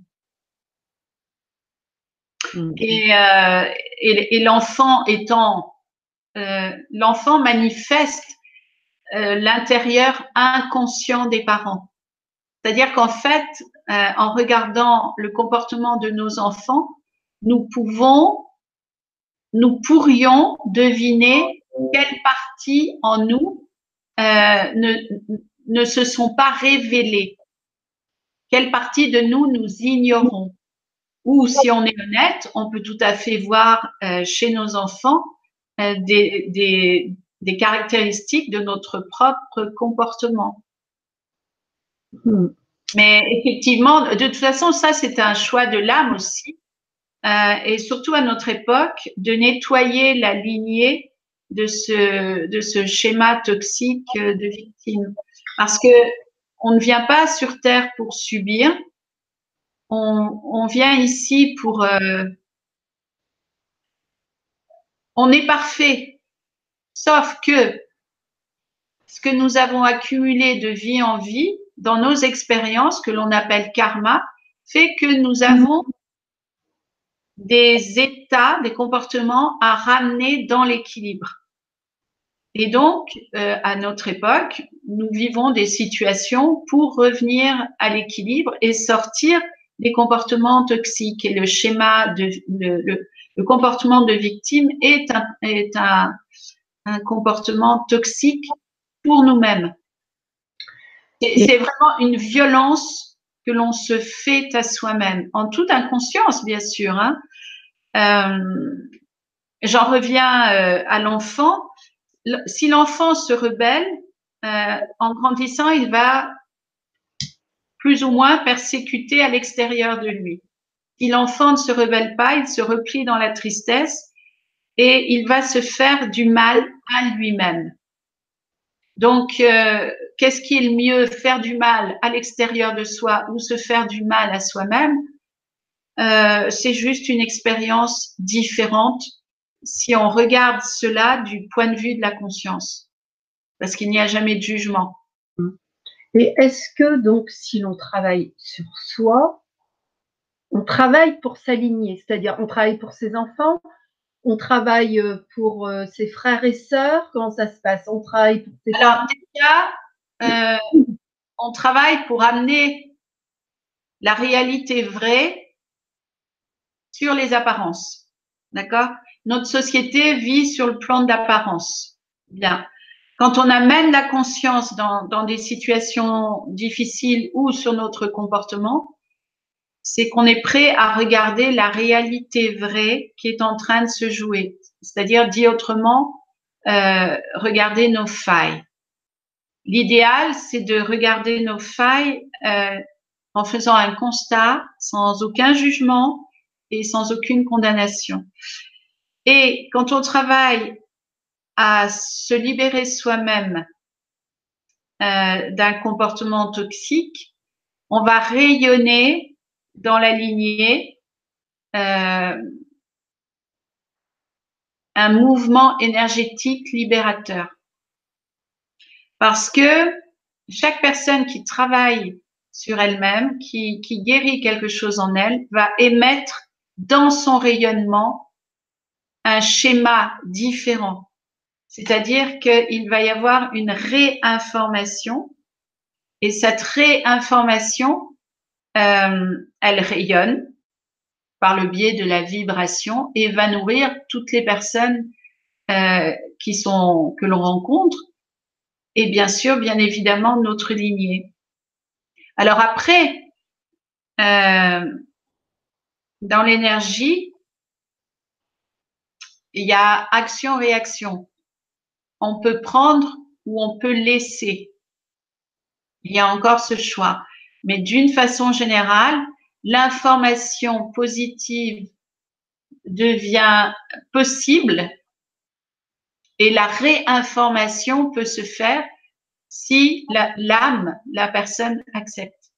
Mmh. Et, euh, et, et l'enfant étant, euh, l'enfant manifeste euh, l'intérieur inconscient des parents. C'est-à-dire qu'en fait, euh, en regardant le comportement de nos enfants, nous pouvons, nous pourrions deviner quelles parties en nous euh, ne, ne se sont pas révélées, quelles parties de nous nous ignorons. Ou si on est honnête, on peut tout à fait voir euh, chez nos enfants euh, des, des, des caractéristiques de notre propre comportement. Mmh. Mais effectivement, de toute façon, ça, c'est un choix de l'âme aussi. Euh, et surtout à notre époque, de nettoyer la lignée de ce, de ce schéma toxique de victime. Parce que on ne vient pas sur Terre pour subir. On, on vient ici pour... Euh, on est parfait. Sauf que ce que nous avons accumulé de vie en vie, dans nos expériences que l'on appelle karma, fait que nous avons des états, des comportements à ramener dans l'équilibre. Et donc, euh, à notre époque, nous vivons des situations pour revenir à l'équilibre et sortir des comportements toxiques. Et le schéma de le, le, le comportement de victime est un, est un, un comportement toxique pour nous-mêmes. C'est vraiment une violence que l'on se fait à soi-même, en toute inconscience, bien sûr. Hein. Euh, J'en reviens euh, à l'enfant. Si l'enfant se rebelle, euh, en grandissant, il va plus ou moins persécuter à l'extérieur de lui. Si l'enfant ne se rebelle pas, il se replie dans la tristesse et il va se faire du mal à lui-même. Donc, euh, qu'est-ce qui est le mieux, faire du mal à l'extérieur de soi ou se faire du mal à soi-même? Euh, c'est juste une expérience différente si on regarde cela du point de vue de la conscience, parce qu'il n'y a jamais de jugement. Et est-ce que donc, si l'on travaille sur soi, on travaille pour s'aligner, c'est-à-dire on travaille pour ses enfants, on travaille pour euh, ses frères et sœurs, comment ça se passe? On travaille pour ses Alors déjà, euh, on travaille pour amener la réalité vraie sur les apparences. D'accord? Notre société vit sur le plan de l'apparence. Bien. Quand on amène la conscience dans, dans des situations difficiles ou sur notre comportement, c'est qu'on est prêt à regarder la réalité vraie qui est en train de se jouer. C'est-à-dire, dit autrement, euh, regarder nos failles. L'idéal, c'est de regarder nos failles euh, en faisant un constat sans aucun jugement et sans aucune condamnation. Et quand on travaille à se libérer soi-même euh, d'un comportement toxique, on va rayonner dans la lignée euh, un mouvement énergétique libérateur. Parce que chaque personne qui travaille sur elle-même, qui, qui guérit quelque chose en elle, va émettre dans son rayonnement un schéma différent. C'est-à-dire qu'il va y avoir une réinformation et cette réinformation, euh, elle rayonne par le biais de la vibration et va nourrir toutes les personnes euh, qui sont que l'on rencontre et bien sûr, bien évidemment, notre lignée. Alors après, euh, dans l'énergie, il y a action-réaction. On peut prendre ou on peut laisser. Il y a encore ce choix. Mais d'une façon générale, l'information positive devient possible et la réinformation peut se faire si la, l'âme, la personne accepte.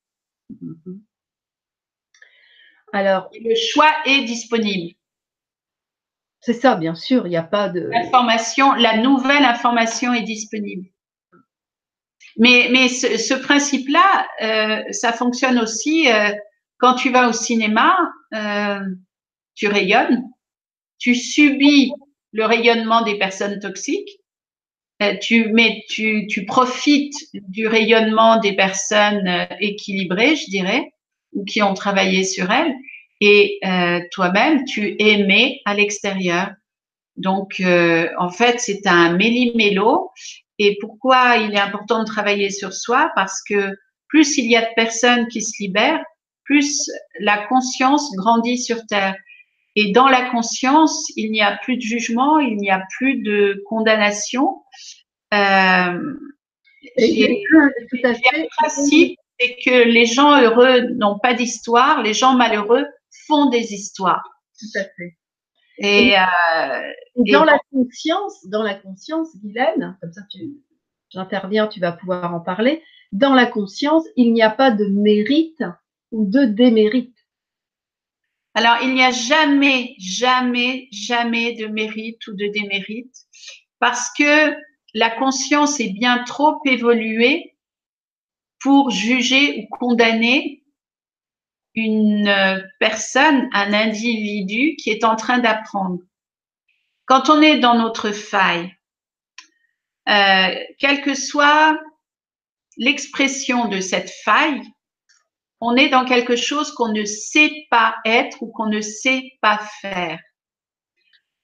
Alors, et le choix est disponible. C'est ça, bien sûr, il n'y a pas de… L'information, la nouvelle information est disponible. Mais, mais ce, ce principe-là, euh, ça fonctionne aussi euh, quand tu vas au cinéma, euh, tu rayonnes, tu subis le rayonnement des personnes toxiques, euh, tu, mais tu, tu profites du rayonnement des personnes euh, équilibrées, je dirais, ou qui ont travaillé sur elles, et euh, toi-même, tu émets à l'extérieur. Donc, euh, en fait, c'est un méli-mélo. Et pourquoi il est important de travailler sur soi? Parce que plus il y a de personnes qui se libèrent, plus la conscience grandit sur Terre. Et dans la conscience, il n'y a plus de jugement, il n'y a plus de condamnation. Euh, j'ai, tout à fait. j'ai un principe, c'est que les gens heureux n'ont pas d'histoire, les gens malheureux font des histoires. Tout à fait. Et, et, euh, et dans et la conscience, dans la conscience, Guylaine, comme ça tu, j'interviens, tu vas pouvoir en parler. Dans la conscience, il n'y a pas de mérite ou de démérite. Alors, il n'y a jamais, jamais, jamais de mérite ou de démérite parce que la conscience est bien trop évoluée pour juger ou condamner une personne, un individu qui est en train d'apprendre. Quand on est dans notre faille, euh, quelle que soit l'expression de cette faille, on est dans quelque chose qu'on ne sait pas être ou qu'on ne sait pas faire.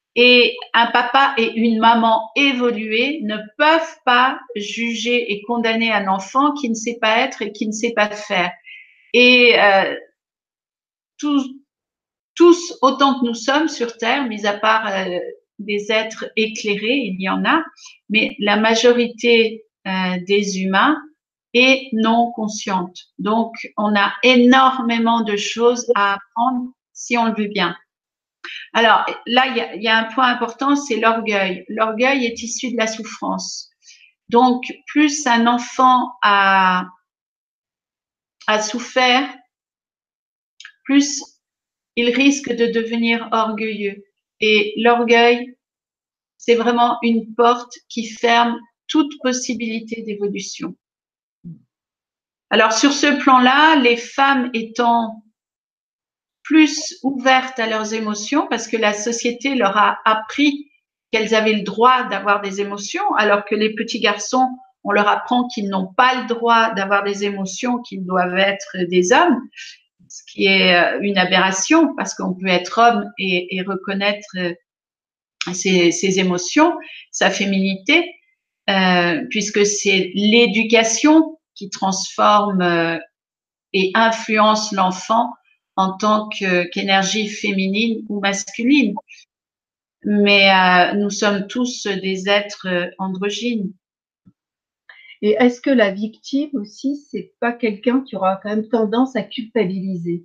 Et un papa et une maman évolués ne peuvent pas juger et condamner un enfant qui ne sait pas être et qui ne sait pas faire. Et euh, tous, tous, autant que nous sommes sur Terre, mis à part euh, des êtres éclairés, il y en a, mais la majorité euh, des humains est non consciente. Donc, on a énormément de choses à apprendre si on le veut bien. Alors là, il y a, y a un point important, c'est l'orgueil. L'orgueil est issu de la souffrance. Donc, plus un enfant a, a souffert, plus il risque de devenir orgueilleux. Et l'orgueil, c'est vraiment une porte qui ferme toute possibilité d'évolution. Alors, sur ce plan-là, les femmes étant plus ouvertes à leurs émotions, parce que la société leur a appris qu'elles avaient le droit d'avoir des émotions, alors que les petits garçons, on leur apprend qu'ils n'ont pas le droit d'avoir des émotions, qu'ils doivent être des hommes, ce qui est une aberration, parce qu'on peut être homme et, et reconnaître ses, ses émotions, sa féminité, euh, puisque c'est l'éducation qui transforme euh, et influence l'enfant en tant qu'énergie féminine ou masculine. Mais euh, nous sommes tous des êtres androgynes. Et est-ce que la victime aussi, c'est pas quelqu'un qui aura quand même tendance à culpabiliser?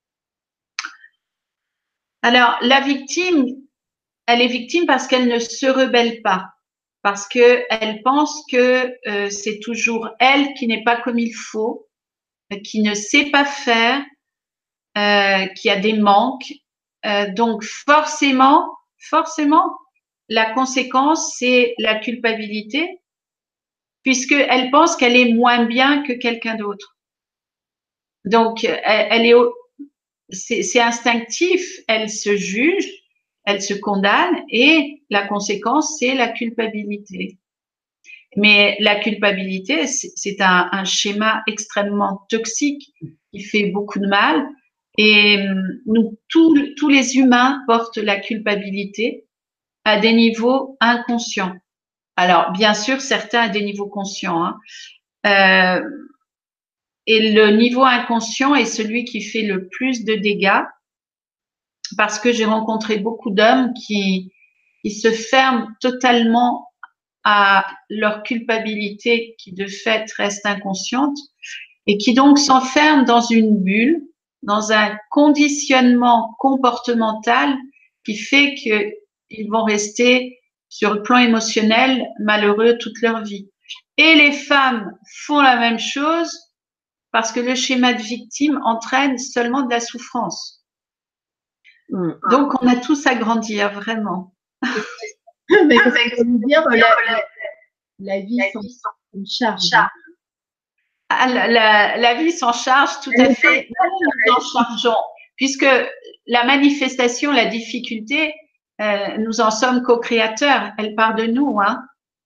Alors, la victime, elle est victime parce qu'elle ne se rebelle pas, parce qu'elle pense que euh, c'est toujours elle qui n'est pas comme il faut, qui ne sait pas faire, euh, qui a des manques. Euh, donc forcément, forcément, la conséquence, c'est la culpabilité, puisqu'elle pense qu'elle est moins bien que quelqu'un d'autre. Donc, elle, elle est, c'est instinctif, elle se juge, elle se condamne et la conséquence, c'est la culpabilité. Mais la culpabilité, c'est un, un schéma extrêmement toxique qui fait beaucoup de mal. Et nous, tous, tous les humains portent la culpabilité à des niveaux inconscients. Alors, bien sûr, certains à des niveaux conscients. Hein. Euh, et le niveau inconscient est celui qui fait le plus de dégâts parce que j'ai rencontré beaucoup d'hommes qui, qui se ferment totalement à leur culpabilité qui de fait reste inconsciente et qui donc s'enferment dans une bulle, dans un conditionnement comportemental qui fait qu'ils vont rester sur le plan émotionnel malheureux toute leur vie. Et les femmes font la même chose parce que le schéma de victime entraîne seulement de la souffrance. Mmh. Donc, on a tous à grandir, vraiment. Mais parce que ça veut dire que la, la, la vie s'en charge. Ah, la, la, la vie s'en charge tout à fait. Nous en chargeons, puisque la manifestation, la difficulté, euh, nous en sommes co-créateurs. Elle part de nous, hein.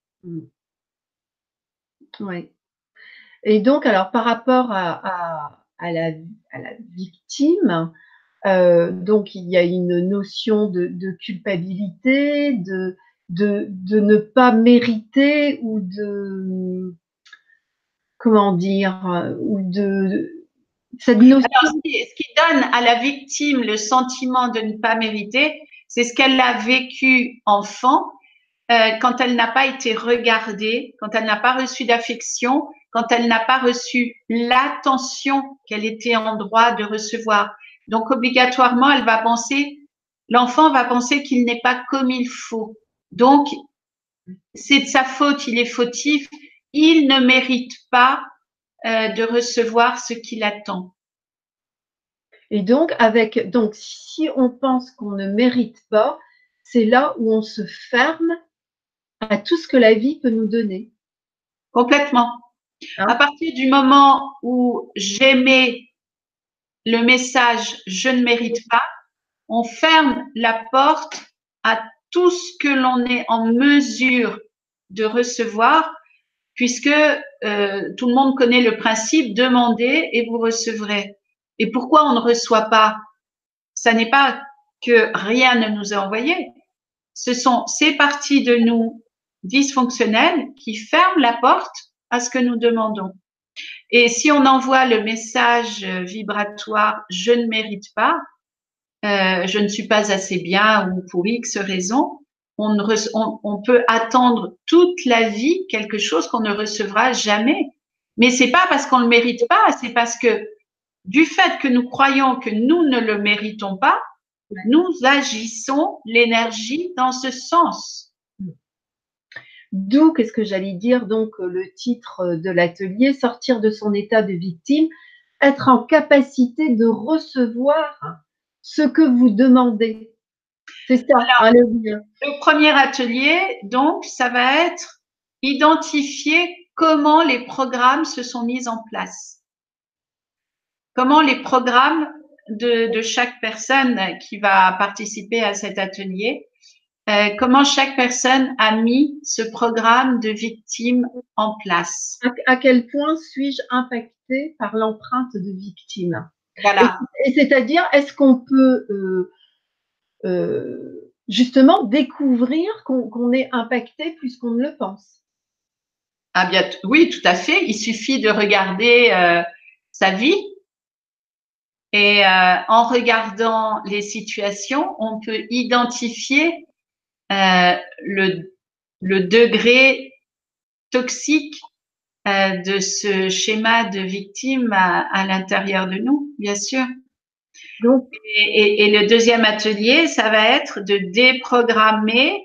Oui. Et donc, alors, par rapport à, à, à, la, à la victime, euh, donc il y a une notion de, de culpabilité, de, de, de ne pas mériter ou de, comment dire, ou de cette notion. Alors, ce qui, ce qui donne à la victime le sentiment de ne pas mériter, c'est ce qu'elle a vécu enfant, euh, quand elle n'a pas été regardée, quand elle n'a pas reçu d'affection, quand elle n'a pas reçu l'attention qu'elle était en droit de recevoir. Donc, obligatoirement, elle va penser, l'enfant va penser qu'il n'est pas comme il faut. Donc, c'est de sa faute, il est fautif, il ne mérite pas euh, de recevoir ce qu'il attend. Et donc, avec, donc, si on pense qu'on ne mérite pas, c'est là où on se ferme à tout ce que la vie peut nous donner. Complètement. Hein? À partir du moment où j'émets le message « je ne mérite pas », on ferme la porte à tout ce que l'on est en mesure de recevoir, puisque euh, tout le monde connaît le principe « demandez et vous recevrez ». Et pourquoi on ne reçoit pas? Ça n'est pas que rien ne nous est envoyé, ce sont ces parties de nous dysfonctionnelles qui ferment la porte à ce que nous demandons. Et si on envoie le message vibratoire « je ne mérite pas euh, »,« je ne suis pas assez bien » ou pour X raison, on, ne on, on peut attendre toute la vie quelque chose qu'on ne recevra jamais. Mais c'est pas parce qu'on ne le mérite pas, c'est parce que du fait que nous croyons que nous ne le méritons pas, nous agissons l'énergie dans ce sens. D'où, qu'est-ce que j'allais dire, donc le titre de l'atelier, sortir de son état de victime, être en capacité de recevoir ce que vous demandez. C'est ça. Alors, le premier atelier, donc, ça va être identifier comment les programmes se sont mis en place. Comment les programmes de, de chaque personne qui va participer à cet atelier, euh, comment chaque personne a mis ce programme de victime en place. À, à quel point suis-je impactée par l'empreinte de victime? Voilà. Et, et c'est-à-dire, est-ce qu'on peut euh, euh, justement découvrir qu'on qu'on est impacté plus qu'on ne le pense? Ah bien, oui, tout à fait. Il suffit de regarder euh, sa vie. Et euh, en regardant les situations, on peut identifier euh, le, le degré toxique euh, de ce schéma de victime à, à l'intérieur de nous, bien sûr. Donc, et, et, et le deuxième atelier, ça va être de déprogrammer.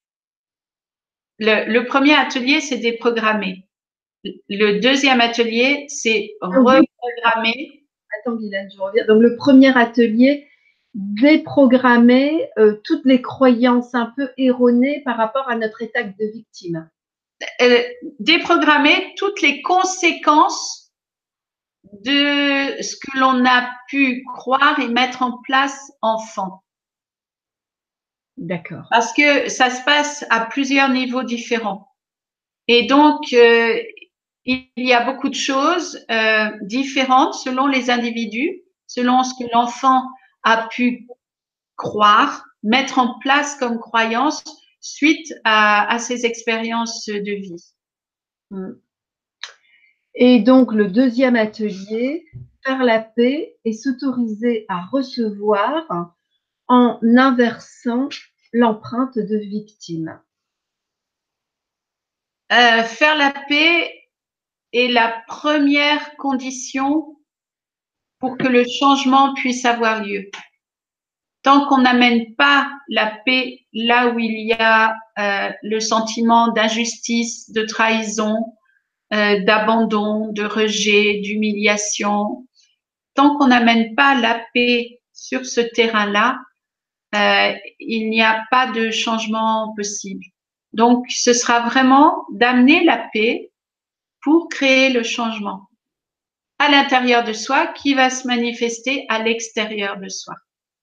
Le, le premier atelier, c'est déprogrammer. Le deuxième atelier, c'est reprogrammer. Attends, Guylaine, je reviens. Donc, le premier atelier, déprogrammer euh, toutes les croyances un peu erronées par rapport à notre état de victime. Euh, déprogrammer toutes les conséquences de ce que l'on a pu croire et mettre en place enfant. D'accord. Parce que ça se passe à plusieurs niveaux différents. Et donc, euh, il y a beaucoup de choses euh, différentes selon les individus, selon ce que l'enfant a pu croire, mettre en place comme croyance suite à, à ses expériences de vie. Et donc, le deuxième atelier, faire la paix et s'autoriser à recevoir en inversant l'empreinte de victime. Euh, faire la paix est la première condition pour que le changement puisse avoir lieu. Tant qu'on n'amène pas la paix là où il y a euh, le sentiment d'injustice, de trahison, euh, d'abandon, de rejet, d'humiliation, tant qu'on n'amène pas la paix sur ce terrain-là, euh, il n'y a pas de changement possible. Donc, ce sera vraiment d'amener la paix pour créer le changement à l'intérieur de soi qui va se manifester à l'extérieur de soi.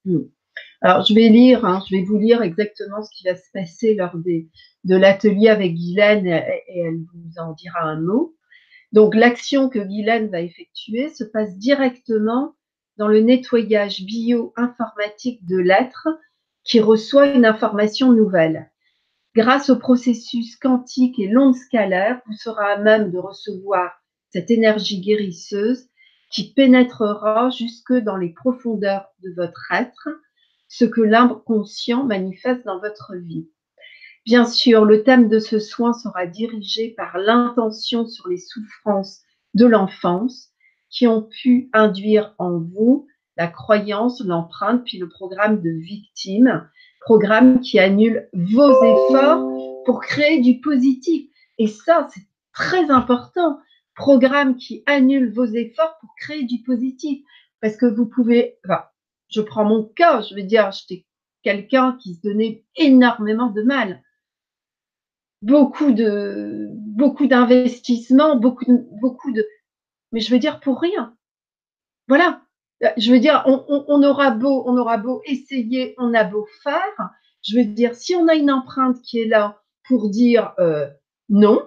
Alors, je vais lire, hein, je vais vous lire exactement ce qui va se passer lors des, de l'atelier avec Guylaine et, et elle vous en dira un mot. Donc, l'action que Guylaine va effectuer se passe directement dans le nettoyage bio-informatique de l'être qui reçoit une information nouvelle. Grâce au processus quantique et l'onde scalaire, vous serez à même de recevoir cette énergie guérisseuse qui pénétrera jusque dans les profondeurs de votre être, ce que l'inconscient manifeste dans votre vie. Bien sûr, le thème de ce soin sera dirigé par l'intention sur les souffrances de l'enfance qui ont pu induire en vous la croyance, l'empreinte, puis le programme de victime, programme qui annule vos efforts pour créer du positif. Et ça, c'est très important. Programme qui annule vos efforts pour créer du positif. Parce que vous pouvez, enfin, je prends mon cas, je veux dire, j'étais quelqu'un qui se donnait énormément de mal. Beaucoup de, beaucoup d'investissements, beaucoup de, beaucoup de, mais je veux dire pour rien. Voilà. Je veux dire, on, on, on aura beau, on aura beau essayer, on a beau faire. Je veux dire, si on a une empreinte qui est là pour dire euh, non,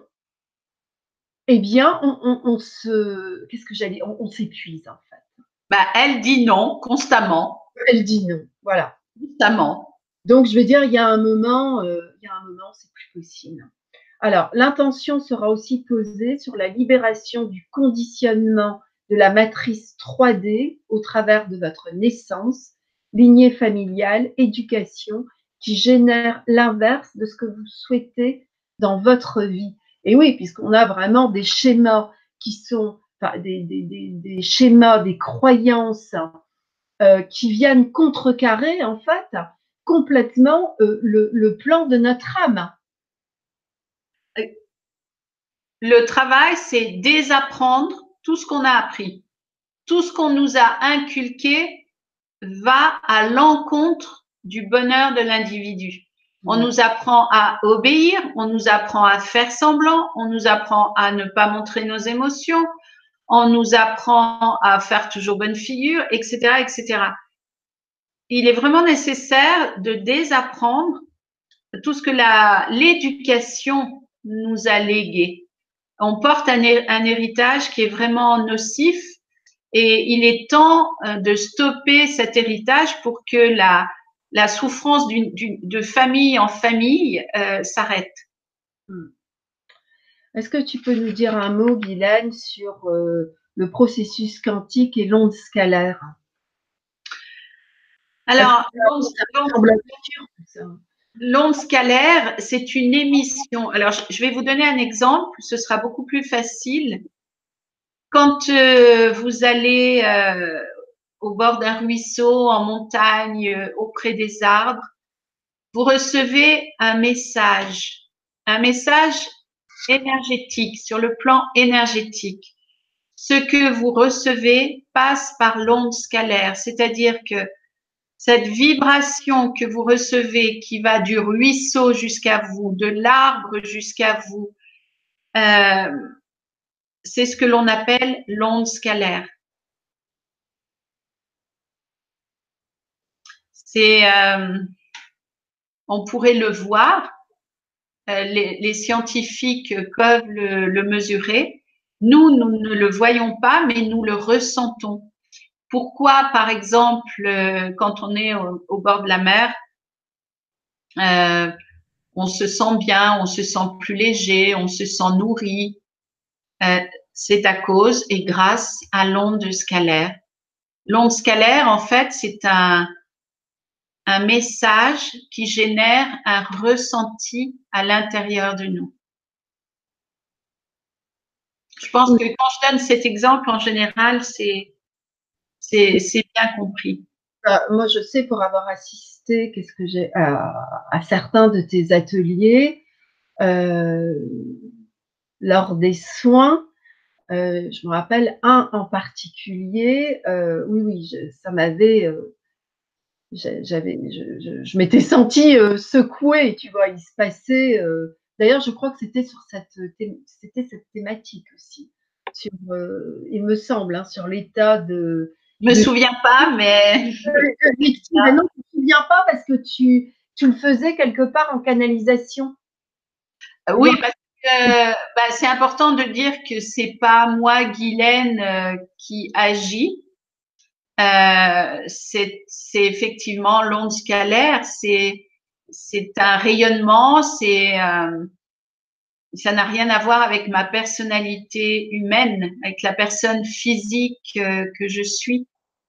eh bien, on, on, on se, qu'est-ce que j'allais, on, on s'épuise en fait. Bah, elle dit non constamment. Elle dit non, voilà. Constamment. Donc, je veux dire, il y a un moment, euh, il y a un moment, c'est plus possible. Alors, l'intention sera aussi posée sur la libération du conditionnement de la matrice trois D au travers de votre naissance, lignée familiale, éducation, qui génère l'inverse de ce que vous souhaitez dans votre vie. Et oui, puisqu'on a vraiment des schémas qui sont, enfin, des, des, des, des schémas, des croyances euh, qui viennent contrecarrer, en fait, complètement euh, le, le plan de notre âme. Le travail, c'est désapprendre tout ce qu'on a appris. Tout ce qu'on nous a inculqué va à l'encontre du bonheur de l'individu. On nous apprend à obéir, on nous apprend à faire semblant, on nous apprend à ne pas montrer nos émotions, on nous apprend à faire toujours bonne figure, et cetera, et cetera. Il est vraiment nécessaire de désapprendre tout ce que la, l'éducation nous a légué. On porte un, un héritage qui est vraiment nocif et il est temps de stopper cet héritage pour que la, la souffrance d'une, d'une, de famille en famille euh, s'arrête. Est-ce que tu peux nous dire un mot, Guylaine, sur euh, le processus quantique et l'onde scalaire? Alors, l'onde scalaire, c'est une émission. Alors, je vais vous donner un exemple, ce sera beaucoup plus facile. Quand euh, vous allez euh, au bord d'un ruisseau, en montagne, euh, auprès des arbres, vous recevez un message, un message énergétique, sur le plan énergétique. Ce que vous recevez passe par l'onde scalaire, c'est-à-dire que cette vibration que vous recevez qui va du ruisseau jusqu'à vous, de l'arbre jusqu'à vous, euh, c'est ce que l'on appelle l'onde scalaire. C'est, euh, on pourrait le voir, euh, les, les scientifiques peuvent le, le mesurer. Nous, nous ne le voyons pas, mais nous le ressentons. Pourquoi, par exemple, euh, quand on est au, au bord de la mer, euh, on se sent bien, on se sent plus léger, on se sent nourri. Euh, c'est à cause et grâce à l'onde scalaire. L'onde scalaire, en fait, c'est un, un message qui génère un ressenti à l'intérieur de nous. Je pense que quand je donne cet exemple, en général, c'est, c'est, c'est bien compris. Euh, moi, je sais, pour avoir assisté, qu'est-ce que j'ai à, à certains de tes ateliers, euh, lors des soins, euh, je me rappelle un en particulier, euh, oui, oui, je, ça m'avait, euh, j'avais, je, je, je m'étais sentie euh, secouée, tu vois, il se passait. Euh, d'ailleurs, je crois que c'était sur cette, c'était cette thématique aussi, sur, euh, il me semble, hein, sur l'état de. Je me de... souviens pas, mais. Victime. Mais non, tu ne te souviens pas parce que tu, tu le faisais quelque part en canalisation. Oui, parce que bah, c'est important de dire que c'est pas moi, Guylaine, euh, qui agit. Euh, c'est, c'est effectivement l'onde scalaire, c'est, c'est un rayonnement, c'est, euh, ça n'a rien à voir avec ma personnalité humaine, avec la personne physique euh, que je suis.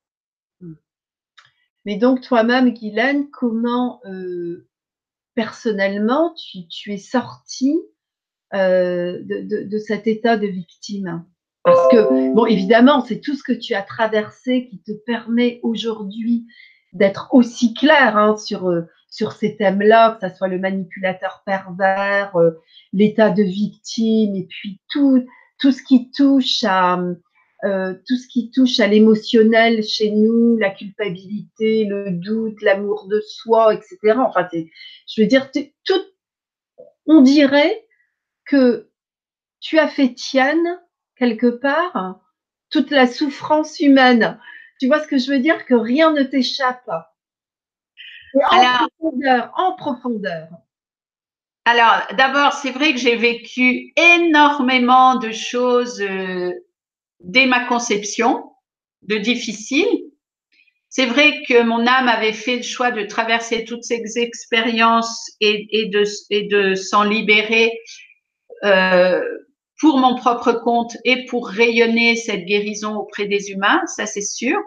Mais donc, toi-même, Guylaine, comment euh, personnellement tu, tu es sortie euh, de, de, de cet état de victime? Parce que, bon, évidemment, c'est tout ce que tu as traversé qui te permet aujourd'hui d'être aussi clair hein, sur, euh, sur ces thèmes-là, que ce soit le manipulateur pervers, euh, l'état de victime, et puis tout, tout ce qui touche à euh, tout ce qui touche à l'émotionnel chez nous, la culpabilité, le doute, l'amour de soi, et cetera. Enfin, c'est, je veux dire, tout, on dirait que tu as fait tienne quelque part toute la souffrance humaine. Tu vois ce que je veux dire? Que rien ne t'échappe. Et en alors, profondeur, en profondeur. Alors, d'abord, c'est vrai que j'ai vécu énormément de choses euh, dès ma conception, de difficiles. c'est vrai que mon âme avait fait le choix de traverser toutes ces expériences et, et de, et de s'en libérer euh, pour mon propre compte et pour rayonner cette guérison auprès des humains, ça c'est sûr.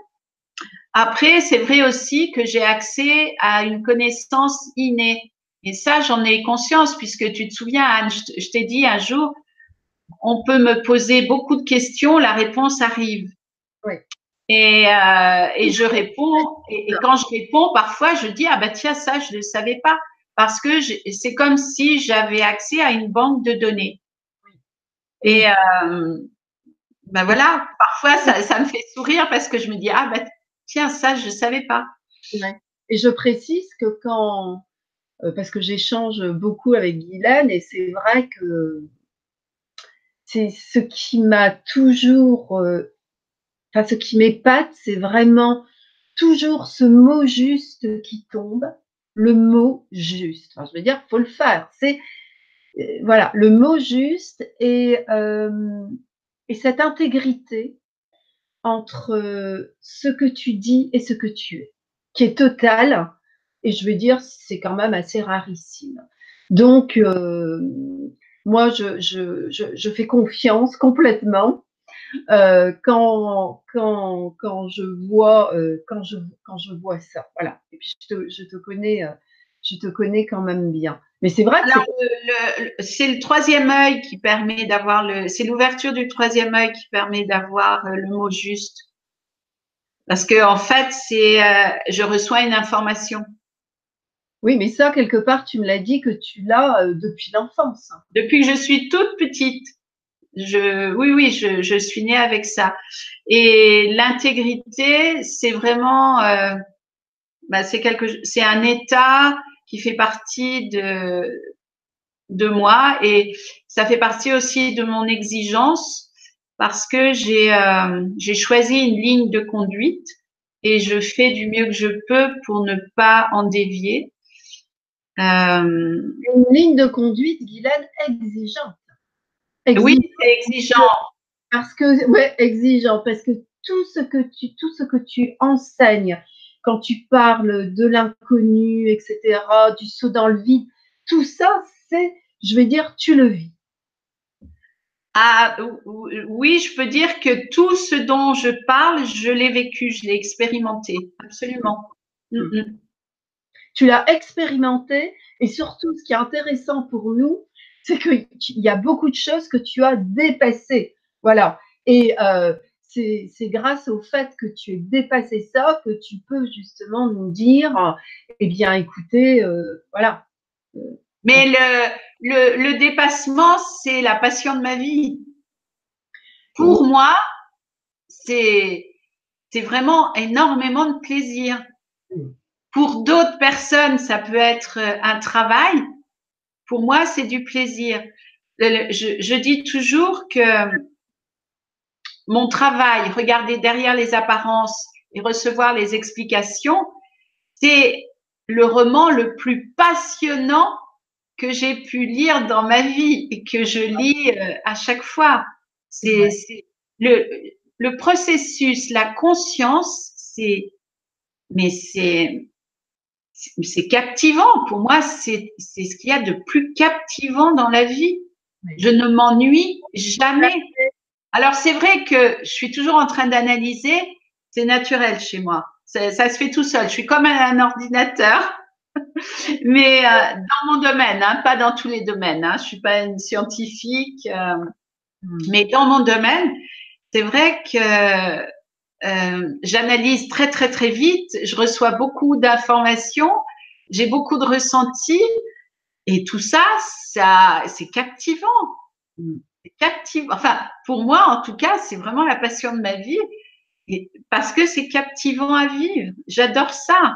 Après, c'est vrai aussi que j'ai accès à une connaissance innée. Et ça, j'en ai conscience puisque tu te souviens, Anne, je t'ai dit un jour, on peut me poser beaucoup de questions, la réponse arrive. Oui. Et, euh, et je réponds, et, et quand je réponds, parfois je dis, ah bah tiens, ça, je ne le savais pas. Parce que c'est comme si j'avais accès à une banque de données. Et euh, ben voilà, parfois ça, ça me fait sourire parce que je me dis, ah bah tiens, ça, je ne savais pas. Ouais. Et je précise que quand, euh, parce que j'échange beaucoup avec Guylaine, et c'est vrai que c'est ce qui m'a toujours, euh, enfin ce qui m'épate, c'est vraiment toujours ce mot juste qui tombe, le mot juste. Enfin, je veux dire, faut le faire. C'est euh, voilà, le mot juste et euh, et cette intégrité entre euh, ce que tu dis et ce que tu es, qui est totale. Et je veux dire, c'est quand même assez rarissime. Donc, euh, moi, je, je, je, je fais confiance complètement euh, quand, quand, quand je vois euh, quand je quand je vois ça, voilà. Et puis je te, je te connais, euh, je te connais quand même bien. Mais c'est vrai que Alors, c'est le, le, c'est le troisième œil qui permet d'avoir le, c'est l'ouverture du troisième œil qui permet d'avoir le mot juste. Parce que en fait, c'est, euh, je reçois une information. oui, mais ça quelque part, tu me l'as dit que tu l'as euh, depuis l'enfance. Depuis que je suis toute petite, je, oui, oui, je, je suis née avec ça. Et l'intégrité, c'est vraiment, euh, bah, c'est quelque, c'est un état qui fait partie de de moi et ça fait partie aussi de mon exigence parce que j'ai euh, j'ai choisi une ligne de conduite et je fais du mieux que je peux pour ne pas en dévier. Euh, Une ligne de conduite, Guylaine, exigeante. oui, Exigeante c'est exigeant. parce que, ouais, exigeant, parce que tout ce que tu, tout ce que tu enseignes, quand tu parles de l'inconnu, et cetera, du saut dans le vide, tout ça, c'est, je vais dire, tu le vis. Ah, oui, je peux dire que tout ce dont je parle, je l'ai vécu, je l'ai expérimenté, absolument. Mm -mm. Tu l'as expérimenté et surtout, ce qui est intéressant pour nous, c'est qu'il y a beaucoup de choses que tu as dépassées. Voilà. Et euh, c'est grâce au fait que tu aies dépassé ça que tu peux justement nous dire, eh bien, écoutez, euh, voilà. Mais le, le, le dépassement, c'est la passion de ma vie. Pour moi, c'est c'est vraiment énormément de plaisir. Pour d'autres personnes, ça peut être un travail. Pour moi, c'est du plaisir. Je, je dis toujours que mon travail, regarder derrière les apparences et recevoir les explications, c'est le roman le plus passionnant que j'ai pu lire dans ma vie et que je lis à chaque fois. C'est le, le processus, la conscience, c'est, mais c'est, c'est captivant. Pour moi, c'est, c'est ce qu'il y a de plus captivant dans la vie. Je ne m'ennuie jamais. Alors, c'est vrai que je suis toujours en train d'analyser. C'est naturel chez moi. Ça, ça se fait tout seul. Je suis comme un ordinateur. Mais euh, dans mon domaine, hein, pas dans tous les domaines. Hein, je suis pas une scientifique, euh, mmh. mais dans mon domaine, c'est vrai que euh, j'analyse très très très vite. Je reçois beaucoup d'informations, j'ai beaucoup de ressentis, et tout ça, ça, c'est captivant. C'est captivant. Enfin, pour moi, en tout cas, c'est vraiment la passion de ma vie, et parce que c'est captivant à vivre. J'adore ça.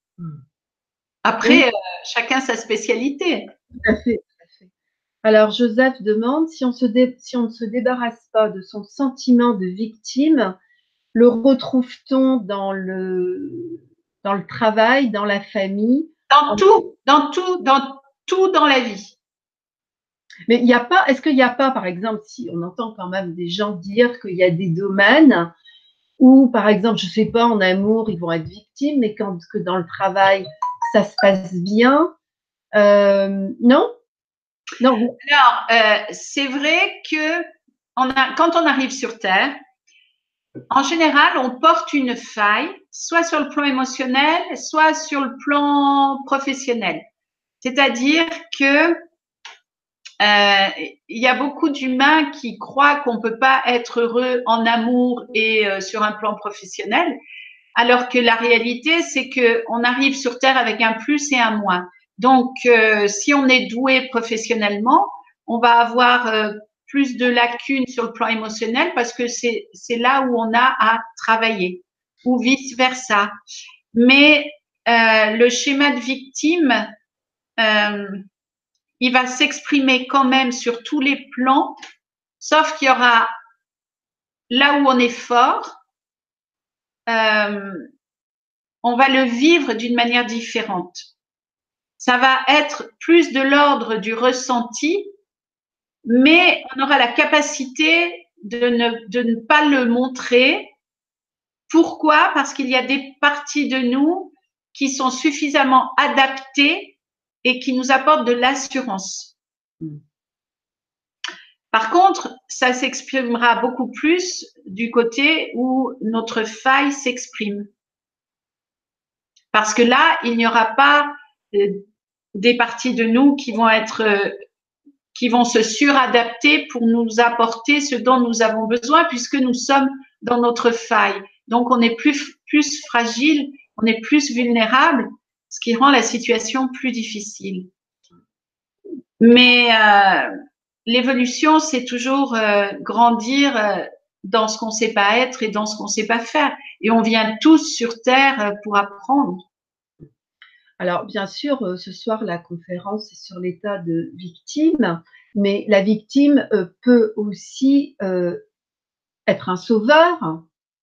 Après, oui. euh, chacun sa spécialité. Tout à fait, tout à fait. Alors, Joseph demande si on, se dé, si on ne se débarrasse pas de son sentiment de victime, le retrouve-t-on dans le, dans le travail, dans la famille? Dans tout, dans tout, dans tout dans la vie. Mais il n'y a pas, est-ce qu'il n'y a pas, par exemple, si on entend quand même des gens dire qu'il y a des domaines ou par exemple, je sais pas, en amour, ils vont être victimes, mais quand que dans le travail, ça se passe bien. Euh, non? Non. Alors, euh, c'est vrai que on a, quand on arrive sur Terre, en général, on porte une faille, soit sur le plan émotionnel, soit sur le plan professionnel. C'est-à-dire que euh, il y a beaucoup d'humains qui croient qu'on peut pas être heureux en amour et euh, sur un plan professionnel, alors que la réalité, c'est que on arrive sur Terre avec un plus et un moins. Donc, euh, si on est doué professionnellement, on va avoir euh, plus de lacunes sur le plan émotionnel parce que c'est c'est là où on a à travailler, ou vice versa. Mais euh, le schéma de victime, euh, il va s'exprimer quand même sur tous les plans, sauf qu'il y aura là où on est fort, euh, on va le vivre d'une manière différente. Ça va être plus de l'ordre du ressenti, mais on aura la capacité de ne, de ne pas le montrer. Pourquoi? Parce qu'il y a des parties de nous qui sont suffisamment adaptées et qui nous apportent de l'assurance. Par contre, ça s'exprimera beaucoup plus du côté où notre faille s'exprime. Parce que là, il n'y aura pas des parties de nous qui vont être, qui vont se suradapter pour nous apporter ce dont nous avons besoin puisque nous sommes dans notre faille. Donc, on est plus, plus fragile, on est plus vulnérable, ce qui rend la situation plus difficile. Mais euh, l'évolution, c'est toujours euh, grandir euh, dans ce qu'on ne sait pas être et dans ce qu'on ne sait pas faire. Et on vient tous sur Terre pour apprendre. Alors, bien sûr, ce soir, la conférence est sur l'état de victime, mais la victime euh, peut aussi euh, être un sauveur.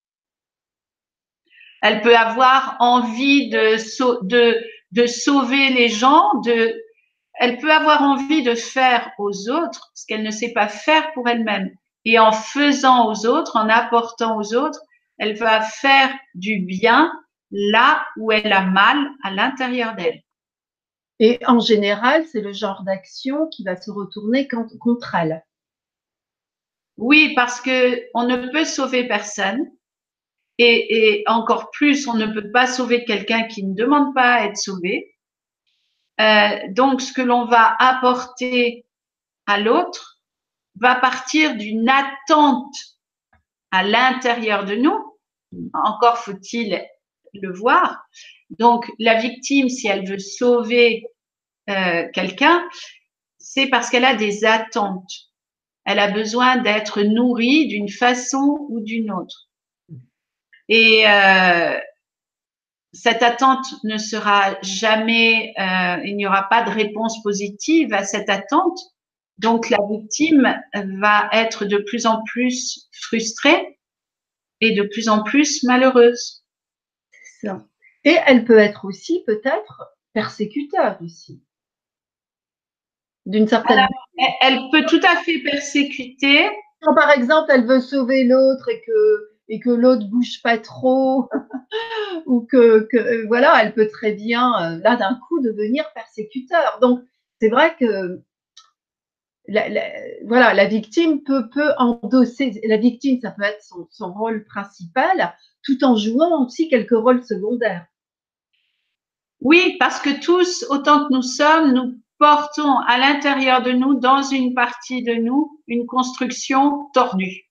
Elle peut avoir envie de, de, de sauver les gens, de, elle peut avoir envie de faire aux autres ce qu'elle ne sait pas faire pour elle-même. Et en faisant aux autres, en apportant aux autres, elle va faire du bien là où elle a mal à l'intérieur d'elle. Et en général, c'est le genre d'action qui va se retourner contre elle. Oui, parce que on ne peut sauver personne. Et, et encore plus, on ne peut pas sauver quelqu'un qui ne demande pas à être sauvé. Euh, donc, ce que l'on va apporter à l'autre va partir d'une attente à l'intérieur de nous. Encore faut-il le voir. Donc, la victime, si elle veut sauver euh, quelqu'un, c'est parce qu'elle a des attentes. Elle a besoin d'être nourrie d'une façon ou d'une autre. Et euh, cette attente ne sera jamais, euh, il n'y aura pas de réponse positive à cette attente. Donc, la victime va être de plus en plus frustrée et de plus en plus malheureuse. C'est ça. Et elle peut être aussi peut-être persécuteur aussi. D'une certaine manière. Elle, elle peut tout à fait persécuter. Quand par exemple elle veut sauver l'autre et que et que l'autre bouge pas trop ou que, que voilà, elle peut très bien là d'un coup devenir persécuteur. Donc c'est vrai que la, la, voilà, la victime peut, peut endosser, la victime, ça peut être son, son rôle principal, tout en jouant aussi quelques rôles secondaires. Oui, parce que tous, autant que nous sommes, nous portons à l'intérieur de nous, dans une partie de nous, une construction tordue.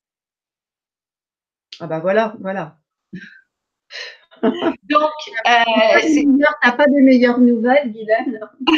Ah ben voilà, voilà. Donc, euh, t'as pas de meilleures nouvelles, Guylaine?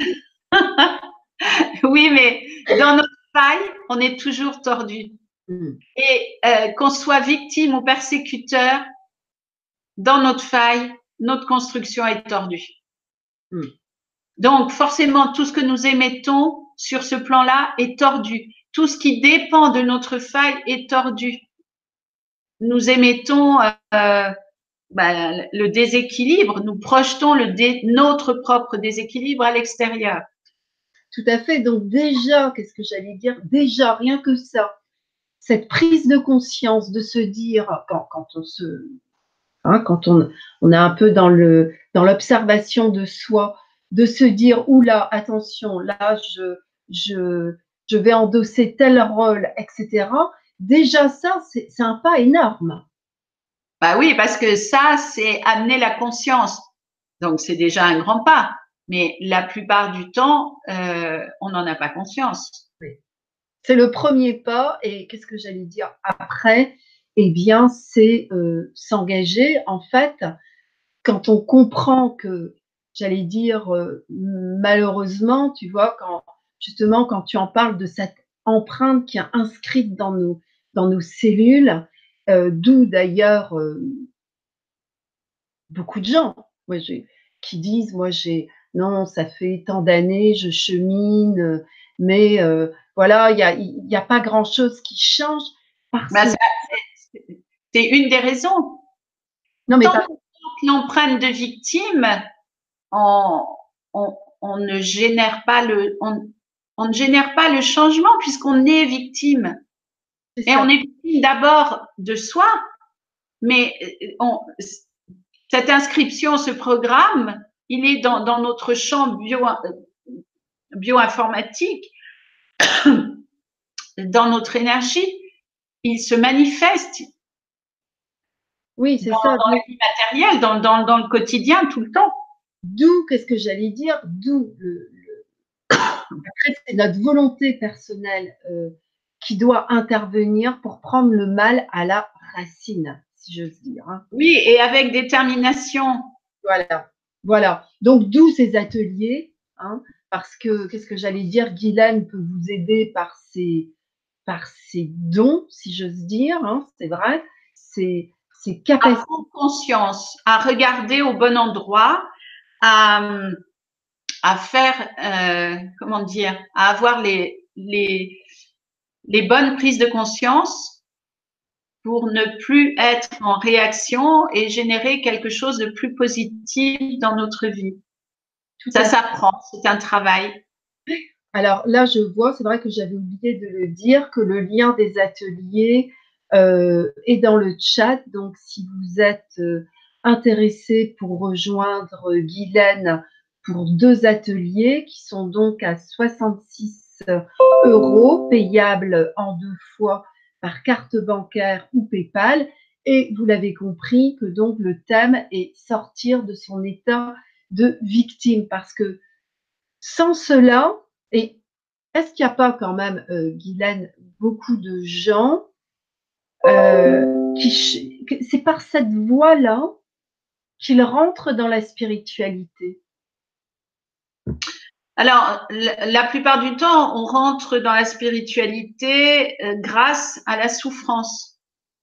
Oui, mais dans notre faille, on est toujours tordu. Mmh. Et euh, qu'on soit victime ou persécuteur, dans notre faille, notre construction est tordue. Mmh. Donc, forcément, tout ce que nous émettons sur ce plan-là est tordu. Tout ce qui dépend de notre faille est tordu. Nous émettons euh, bah, le déséquilibre, nous projetons le dé notre propre déséquilibre à l'extérieur. Tout à fait. Donc déjà, qu'est-ce que j'allais dire? Déjà, rien que ça, cette prise de conscience de se dire, quand, quand on se, hein, quand on, on est un peu dans le, dans l'observation de soi, de se dire, oula, attention, là, je, je, je vais endosser tel rôle, et cetera. Déjà, ça, c'est un pas énorme. Bah oui, parce que ça, c'est amener la conscience. Donc, c'est déjà un grand pas. Mais la plupart du temps, euh, on n'en a pas conscience. Oui. C'est le premier pas. Et qu'est-ce que j'allais dire après? Eh bien, c'est euh, s'engager. En fait, quand on comprend que, j'allais dire, euh, malheureusement, tu vois, quand justement, quand tu en parles de cette empreinte qui est inscrite dans nos, dans nos cellules, euh, d'où d'ailleurs euh, beaucoup de gens moi, qui disent, moi, j'ai, non, ça fait tant d'années, je chemine, mais euh, voilà, il n'y a, y a pas grand-chose qui change. Parce bah, que... c'est une des raisons. Non, mais Tant pas... qu'on porte l'empreinte de victime, on, on, on ne génère pas le, on, on ne génère pas le changement puisqu'on est victime. C'est Et ça. on est victime d'abord de soi, mais on, cette inscription, ce programme, il est dans, dans notre champ bio, bioinformatique, dans notre énergie. Il se manifeste Oui, c'est dans, ça. dans la vie matérielle, dans, dans, dans le quotidien, tout le temps. D'où, qu'est-ce que j'allais dire, d'où le, le... Après, c'est notre volonté personnelle euh, qui doit intervenir pour prendre le mal à la racine, si j'ose dire. Hein. Oui, et avec détermination. Voilà, voilà. Donc, d'où ces ateliers, hein, parce que, qu'est-ce que j'allais dire, Guylaine peut vous aider par ses, par ses dons, si j'ose dire, hein, c'est vrai, ses, ses capacités. À prendre conscience, à regarder au bon endroit, à, à faire, euh, comment dire, à avoir les, les, les bonnes prises de conscience pour ne plus être en réaction et générer quelque chose de plus positif dans notre vie. Tout Ça à s'apprend, c'est un travail. Alors là, je vois, c'est vrai que j'avais oublié de le dire, que le lien des ateliers euh, est dans le chat. Donc, si vous êtes euh, intéressé pour rejoindre Guylaine pour deux ateliers qui sont donc à soixante-six euros, payables en deux fois par carte bancaire ou PayPal. Et vous l'avez compris que donc le thème est sortir de son état de victime parce que sans cela, et est-ce qu'il n'y a pas quand même, euh, Guylaine, beaucoup de gens euh, qui, c'est par cette voie-là qu'ils rentrent dans la spiritualité? Alors, la plupart du temps, on rentre dans la spiritualité euh, grâce à la souffrance.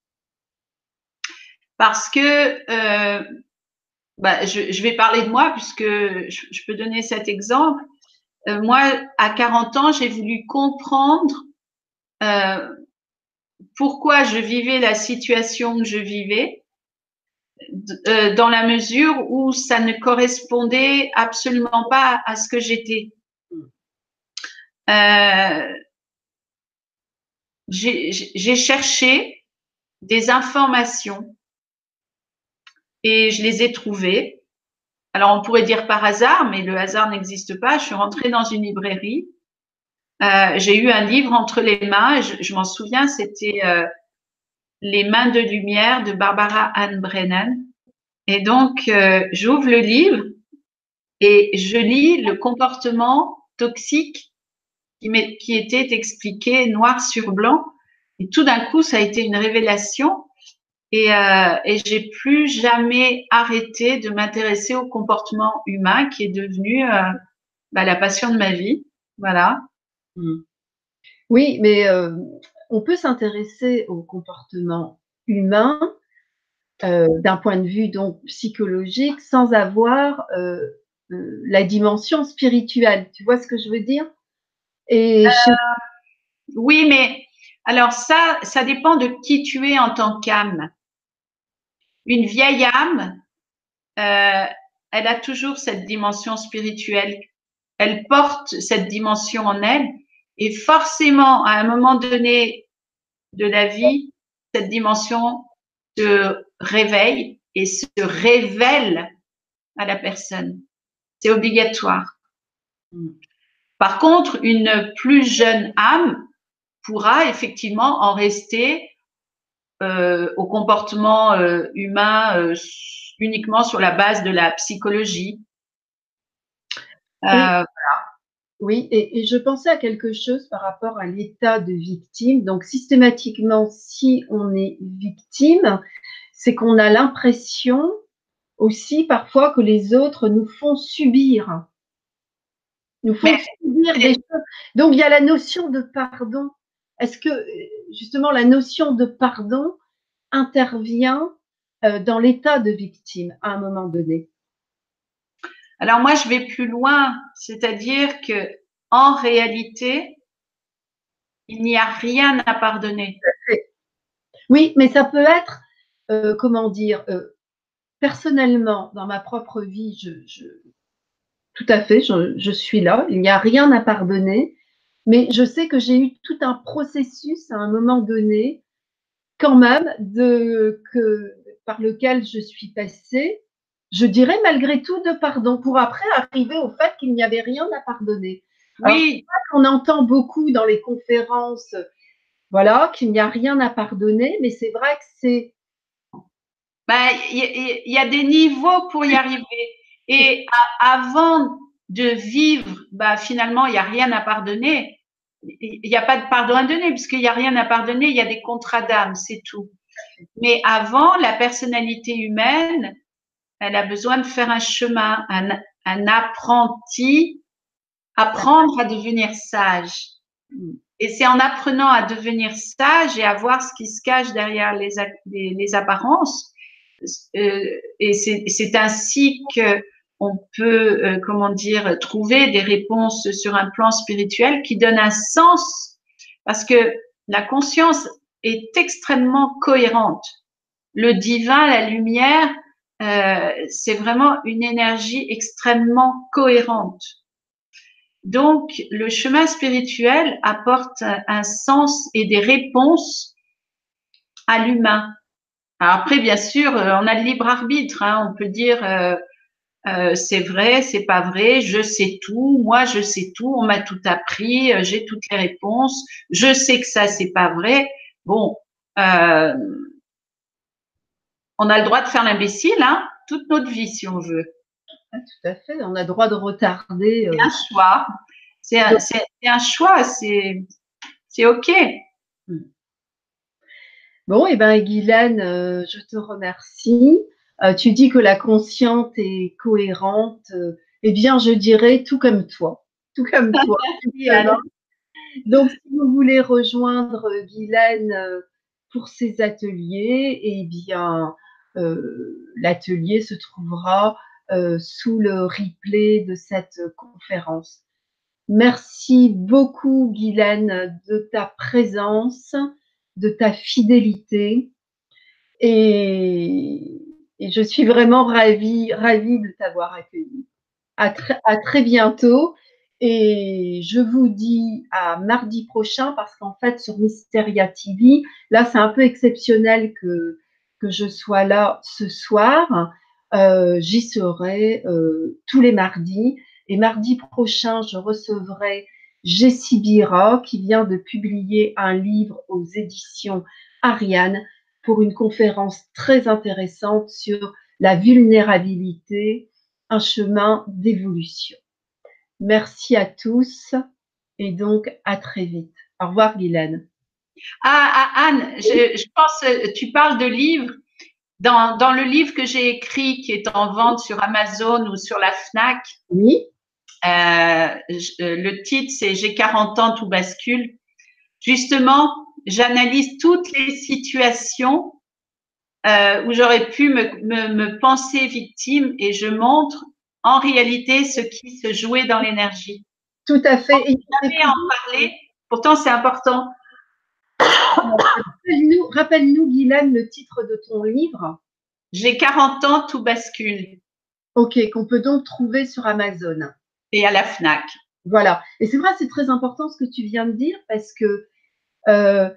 Parce que, euh, bah, je, je vais parler de moi puisque je, je peux donner cet exemple. Euh, moi, à quarante ans, j'ai voulu comprendre euh, pourquoi je vivais la situation que je vivais, euh, dans la mesure où ça ne correspondait absolument pas à ce que j'étais. Euh, j'ai cherché des informations et je les ai trouvées. Alors, on pourrait dire par hasard, mais le hasard n'existe pas. Je suis rentrée dans une librairie. Euh, j'ai eu un livre entre les mains. Et je, je m'en souviens, c'était euh, Les mains de lumière de Barbara Ann Brennan. Et donc, euh, j'ouvre le livre et je lis le comportement toxique qui, qui était expliqué noir sur blanc. Et tout d'un coup, ça a été une révélation. Et, euh, et j'ai plus jamais arrêté de m'intéresser au comportement humain qui est devenu euh, bah, la passion de ma vie. Voilà. Oui, mais euh, on peut s'intéresser au comportement humain euh, d'un point de vue donc psychologique sans avoir euh, euh, la dimension spirituelle. Tu vois ce que je veux dire? Et chez... Oui, mais alors ça, ça dépend de qui tu es en tant qu'âme. Une vieille âme, euh, elle a toujours cette dimension spirituelle. Elle porte cette dimension en elle et forcément, à un moment donné, de la vie, cette dimension se réveille et se révèle à la personne. C'est obligatoire. Par contre, une plus jeune âme pourra effectivement en rester euh, au comportement euh, humain euh, uniquement sur la base de la psychologie. Euh, voilà. Oui, et, et je pensais à quelque chose par rapport à l'état de victime. Donc, systématiquement, si on est victime, c'est qu'on a l'impression aussi parfois que les autres nous font subir. Nous font Mais, subir des choses. Donc, il y a la notion de pardon. Est-ce que, justement, la notion de pardon intervient euh, dans l'état de victime à un moment donné? Alors, moi, je vais plus loin. C'est-à-dire que, en réalité, il n'y a rien à pardonner. Oui, mais ça peut être, euh, comment dire, euh, personnellement, dans ma propre vie, je, je tout à fait, je, je suis là. Il n'y a rien à pardonner, mais je sais que j'ai eu tout un processus à un moment donné, quand même, de, que, par lequel je suis passée, je dirais malgré tout de pardon, pour après arriver au fait qu'il n'y avait rien à pardonner. Oui. Alors, c'est vrai qu'on entend beaucoup dans les conférences, voilà, qu'il n'y a rien à pardonner, mais c'est vrai que c'est… Ben, il y, y a des niveaux pour y arriver. Et à, avant de vivre, bah, finalement, il n'y a rien à pardonner. Il n'y a pas de pardon à donner, puisqu'il n'y a rien à pardonner, il y a des contrats d'âme, c'est tout. Mais avant, la personnalité humaine, elle a besoin de faire un chemin, un, un apprenti, apprendre à devenir sage. Et c'est en apprenant à devenir sage et à voir ce qui se cache derrière les, les, les apparences, euh, et c'est ainsi que on peut, euh, comment dire, trouver des réponses sur un plan spirituel qui donnent un sens, parce que la conscience est extrêmement cohérente. Le divin, la lumière, euh, c'est vraiment une énergie extrêmement cohérente. Donc, le chemin spirituel apporte un sens et des réponses à l'humain. Après, bien sûr, on a le libre arbitre. Hein. On peut dire euh, euh, c'est vrai, c'est pas vrai, je sais tout, moi je sais tout, on m'a tout appris, j'ai toutes les réponses, je sais que ça c'est pas vrai. Bon, euh, on a le droit de faire l'imbécile, hein, toute notre vie si on veut. Ah, tout à fait, on a le droit de retarder. C'est euh... un choix. C'est un, un choix, c'est ok. Bon, et eh ben Guylaine, euh, je te remercie. Euh, tu dis que la consciente est cohérente. Euh, eh bien, je dirais tout comme toi. Tout comme toi. Donc, si vous voulez rejoindre Guylaine euh, pour ses ateliers, eh bien, euh, l'atelier se trouvera euh, sous le replay de cette conférence. Merci beaucoup, Guylaine, de ta présence, de ta fidélité. Et, et je suis vraiment ravie, ravie de t'avoir accueilli. À, tr à très bientôt. Et je vous dis à mardi prochain, parce qu'en fait, sur Mysteria T V, là, c'est un peu exceptionnel que, que je sois là ce soir. Euh, J'y serai euh, tous les mardis. Et mardi prochain, je recevrai Jessie Bira, qui vient de publier un livre aux éditions Ariane pour une conférence très intéressante sur la vulnérabilité, un chemin d'évolution. Merci à tous et donc à très vite. Au revoir, Guylaine. Ah, ah Anne, je, je pense, tu parles de livres. Dans, dans le livre que j'ai écrit, qui est en vente sur Amazon ou sur la Fnac, oui. euh, je, le titre c'est J'ai quarante ans, tout bascule. Justement, j'analyse toutes les situations euh, où j'aurais pu me, me, me penser victime et je montre en réalité ce qui se jouait dans l'énergie. Tout à fait. Et jamais en parler, pourtant c'est important. Rappelle-nous, rappelle-nous, Guylaine, le titre de ton livre. J'ai quarante ans, tout bascule. Ok, qu'on peut donc trouver sur Amazon. Et à la Fnac. Voilà. Et c'est vrai, c'est très important ce que tu viens de dire parce que euh,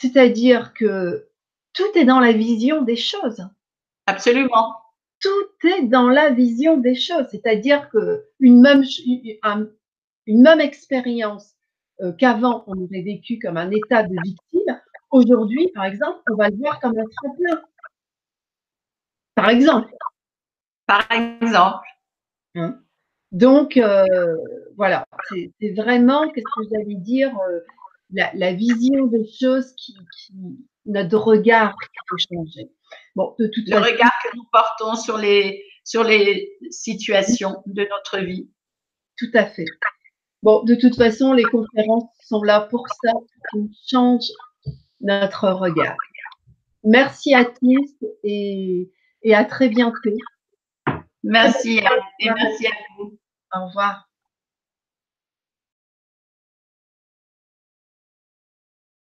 C'est-à-dire que tout est dans la vision des choses. Absolument. Tout est dans la vision des choses. C'est-à-dire qu'une même, une même expérience euh, qu'avant on aurait vécu comme un état de victime, aujourd'hui, par exemple, on va le voir comme un tremplin. Par exemple. Par exemple. Hein. Donc, euh, voilà, c'est vraiment, qu'est-ce que j'allais dire, euh, la, la vision des choses qui, qui notre regard qui peut changer. Bon, de toute Le façon, regard que nous portons sur les, sur les situations de notre vie. Tout à fait. Bon, de toute façon, les conférences sont là pour ça, pour qu'on change notre regard. Merci à tous et, et à très bientôt. Merci et merci à vous. Au revoir.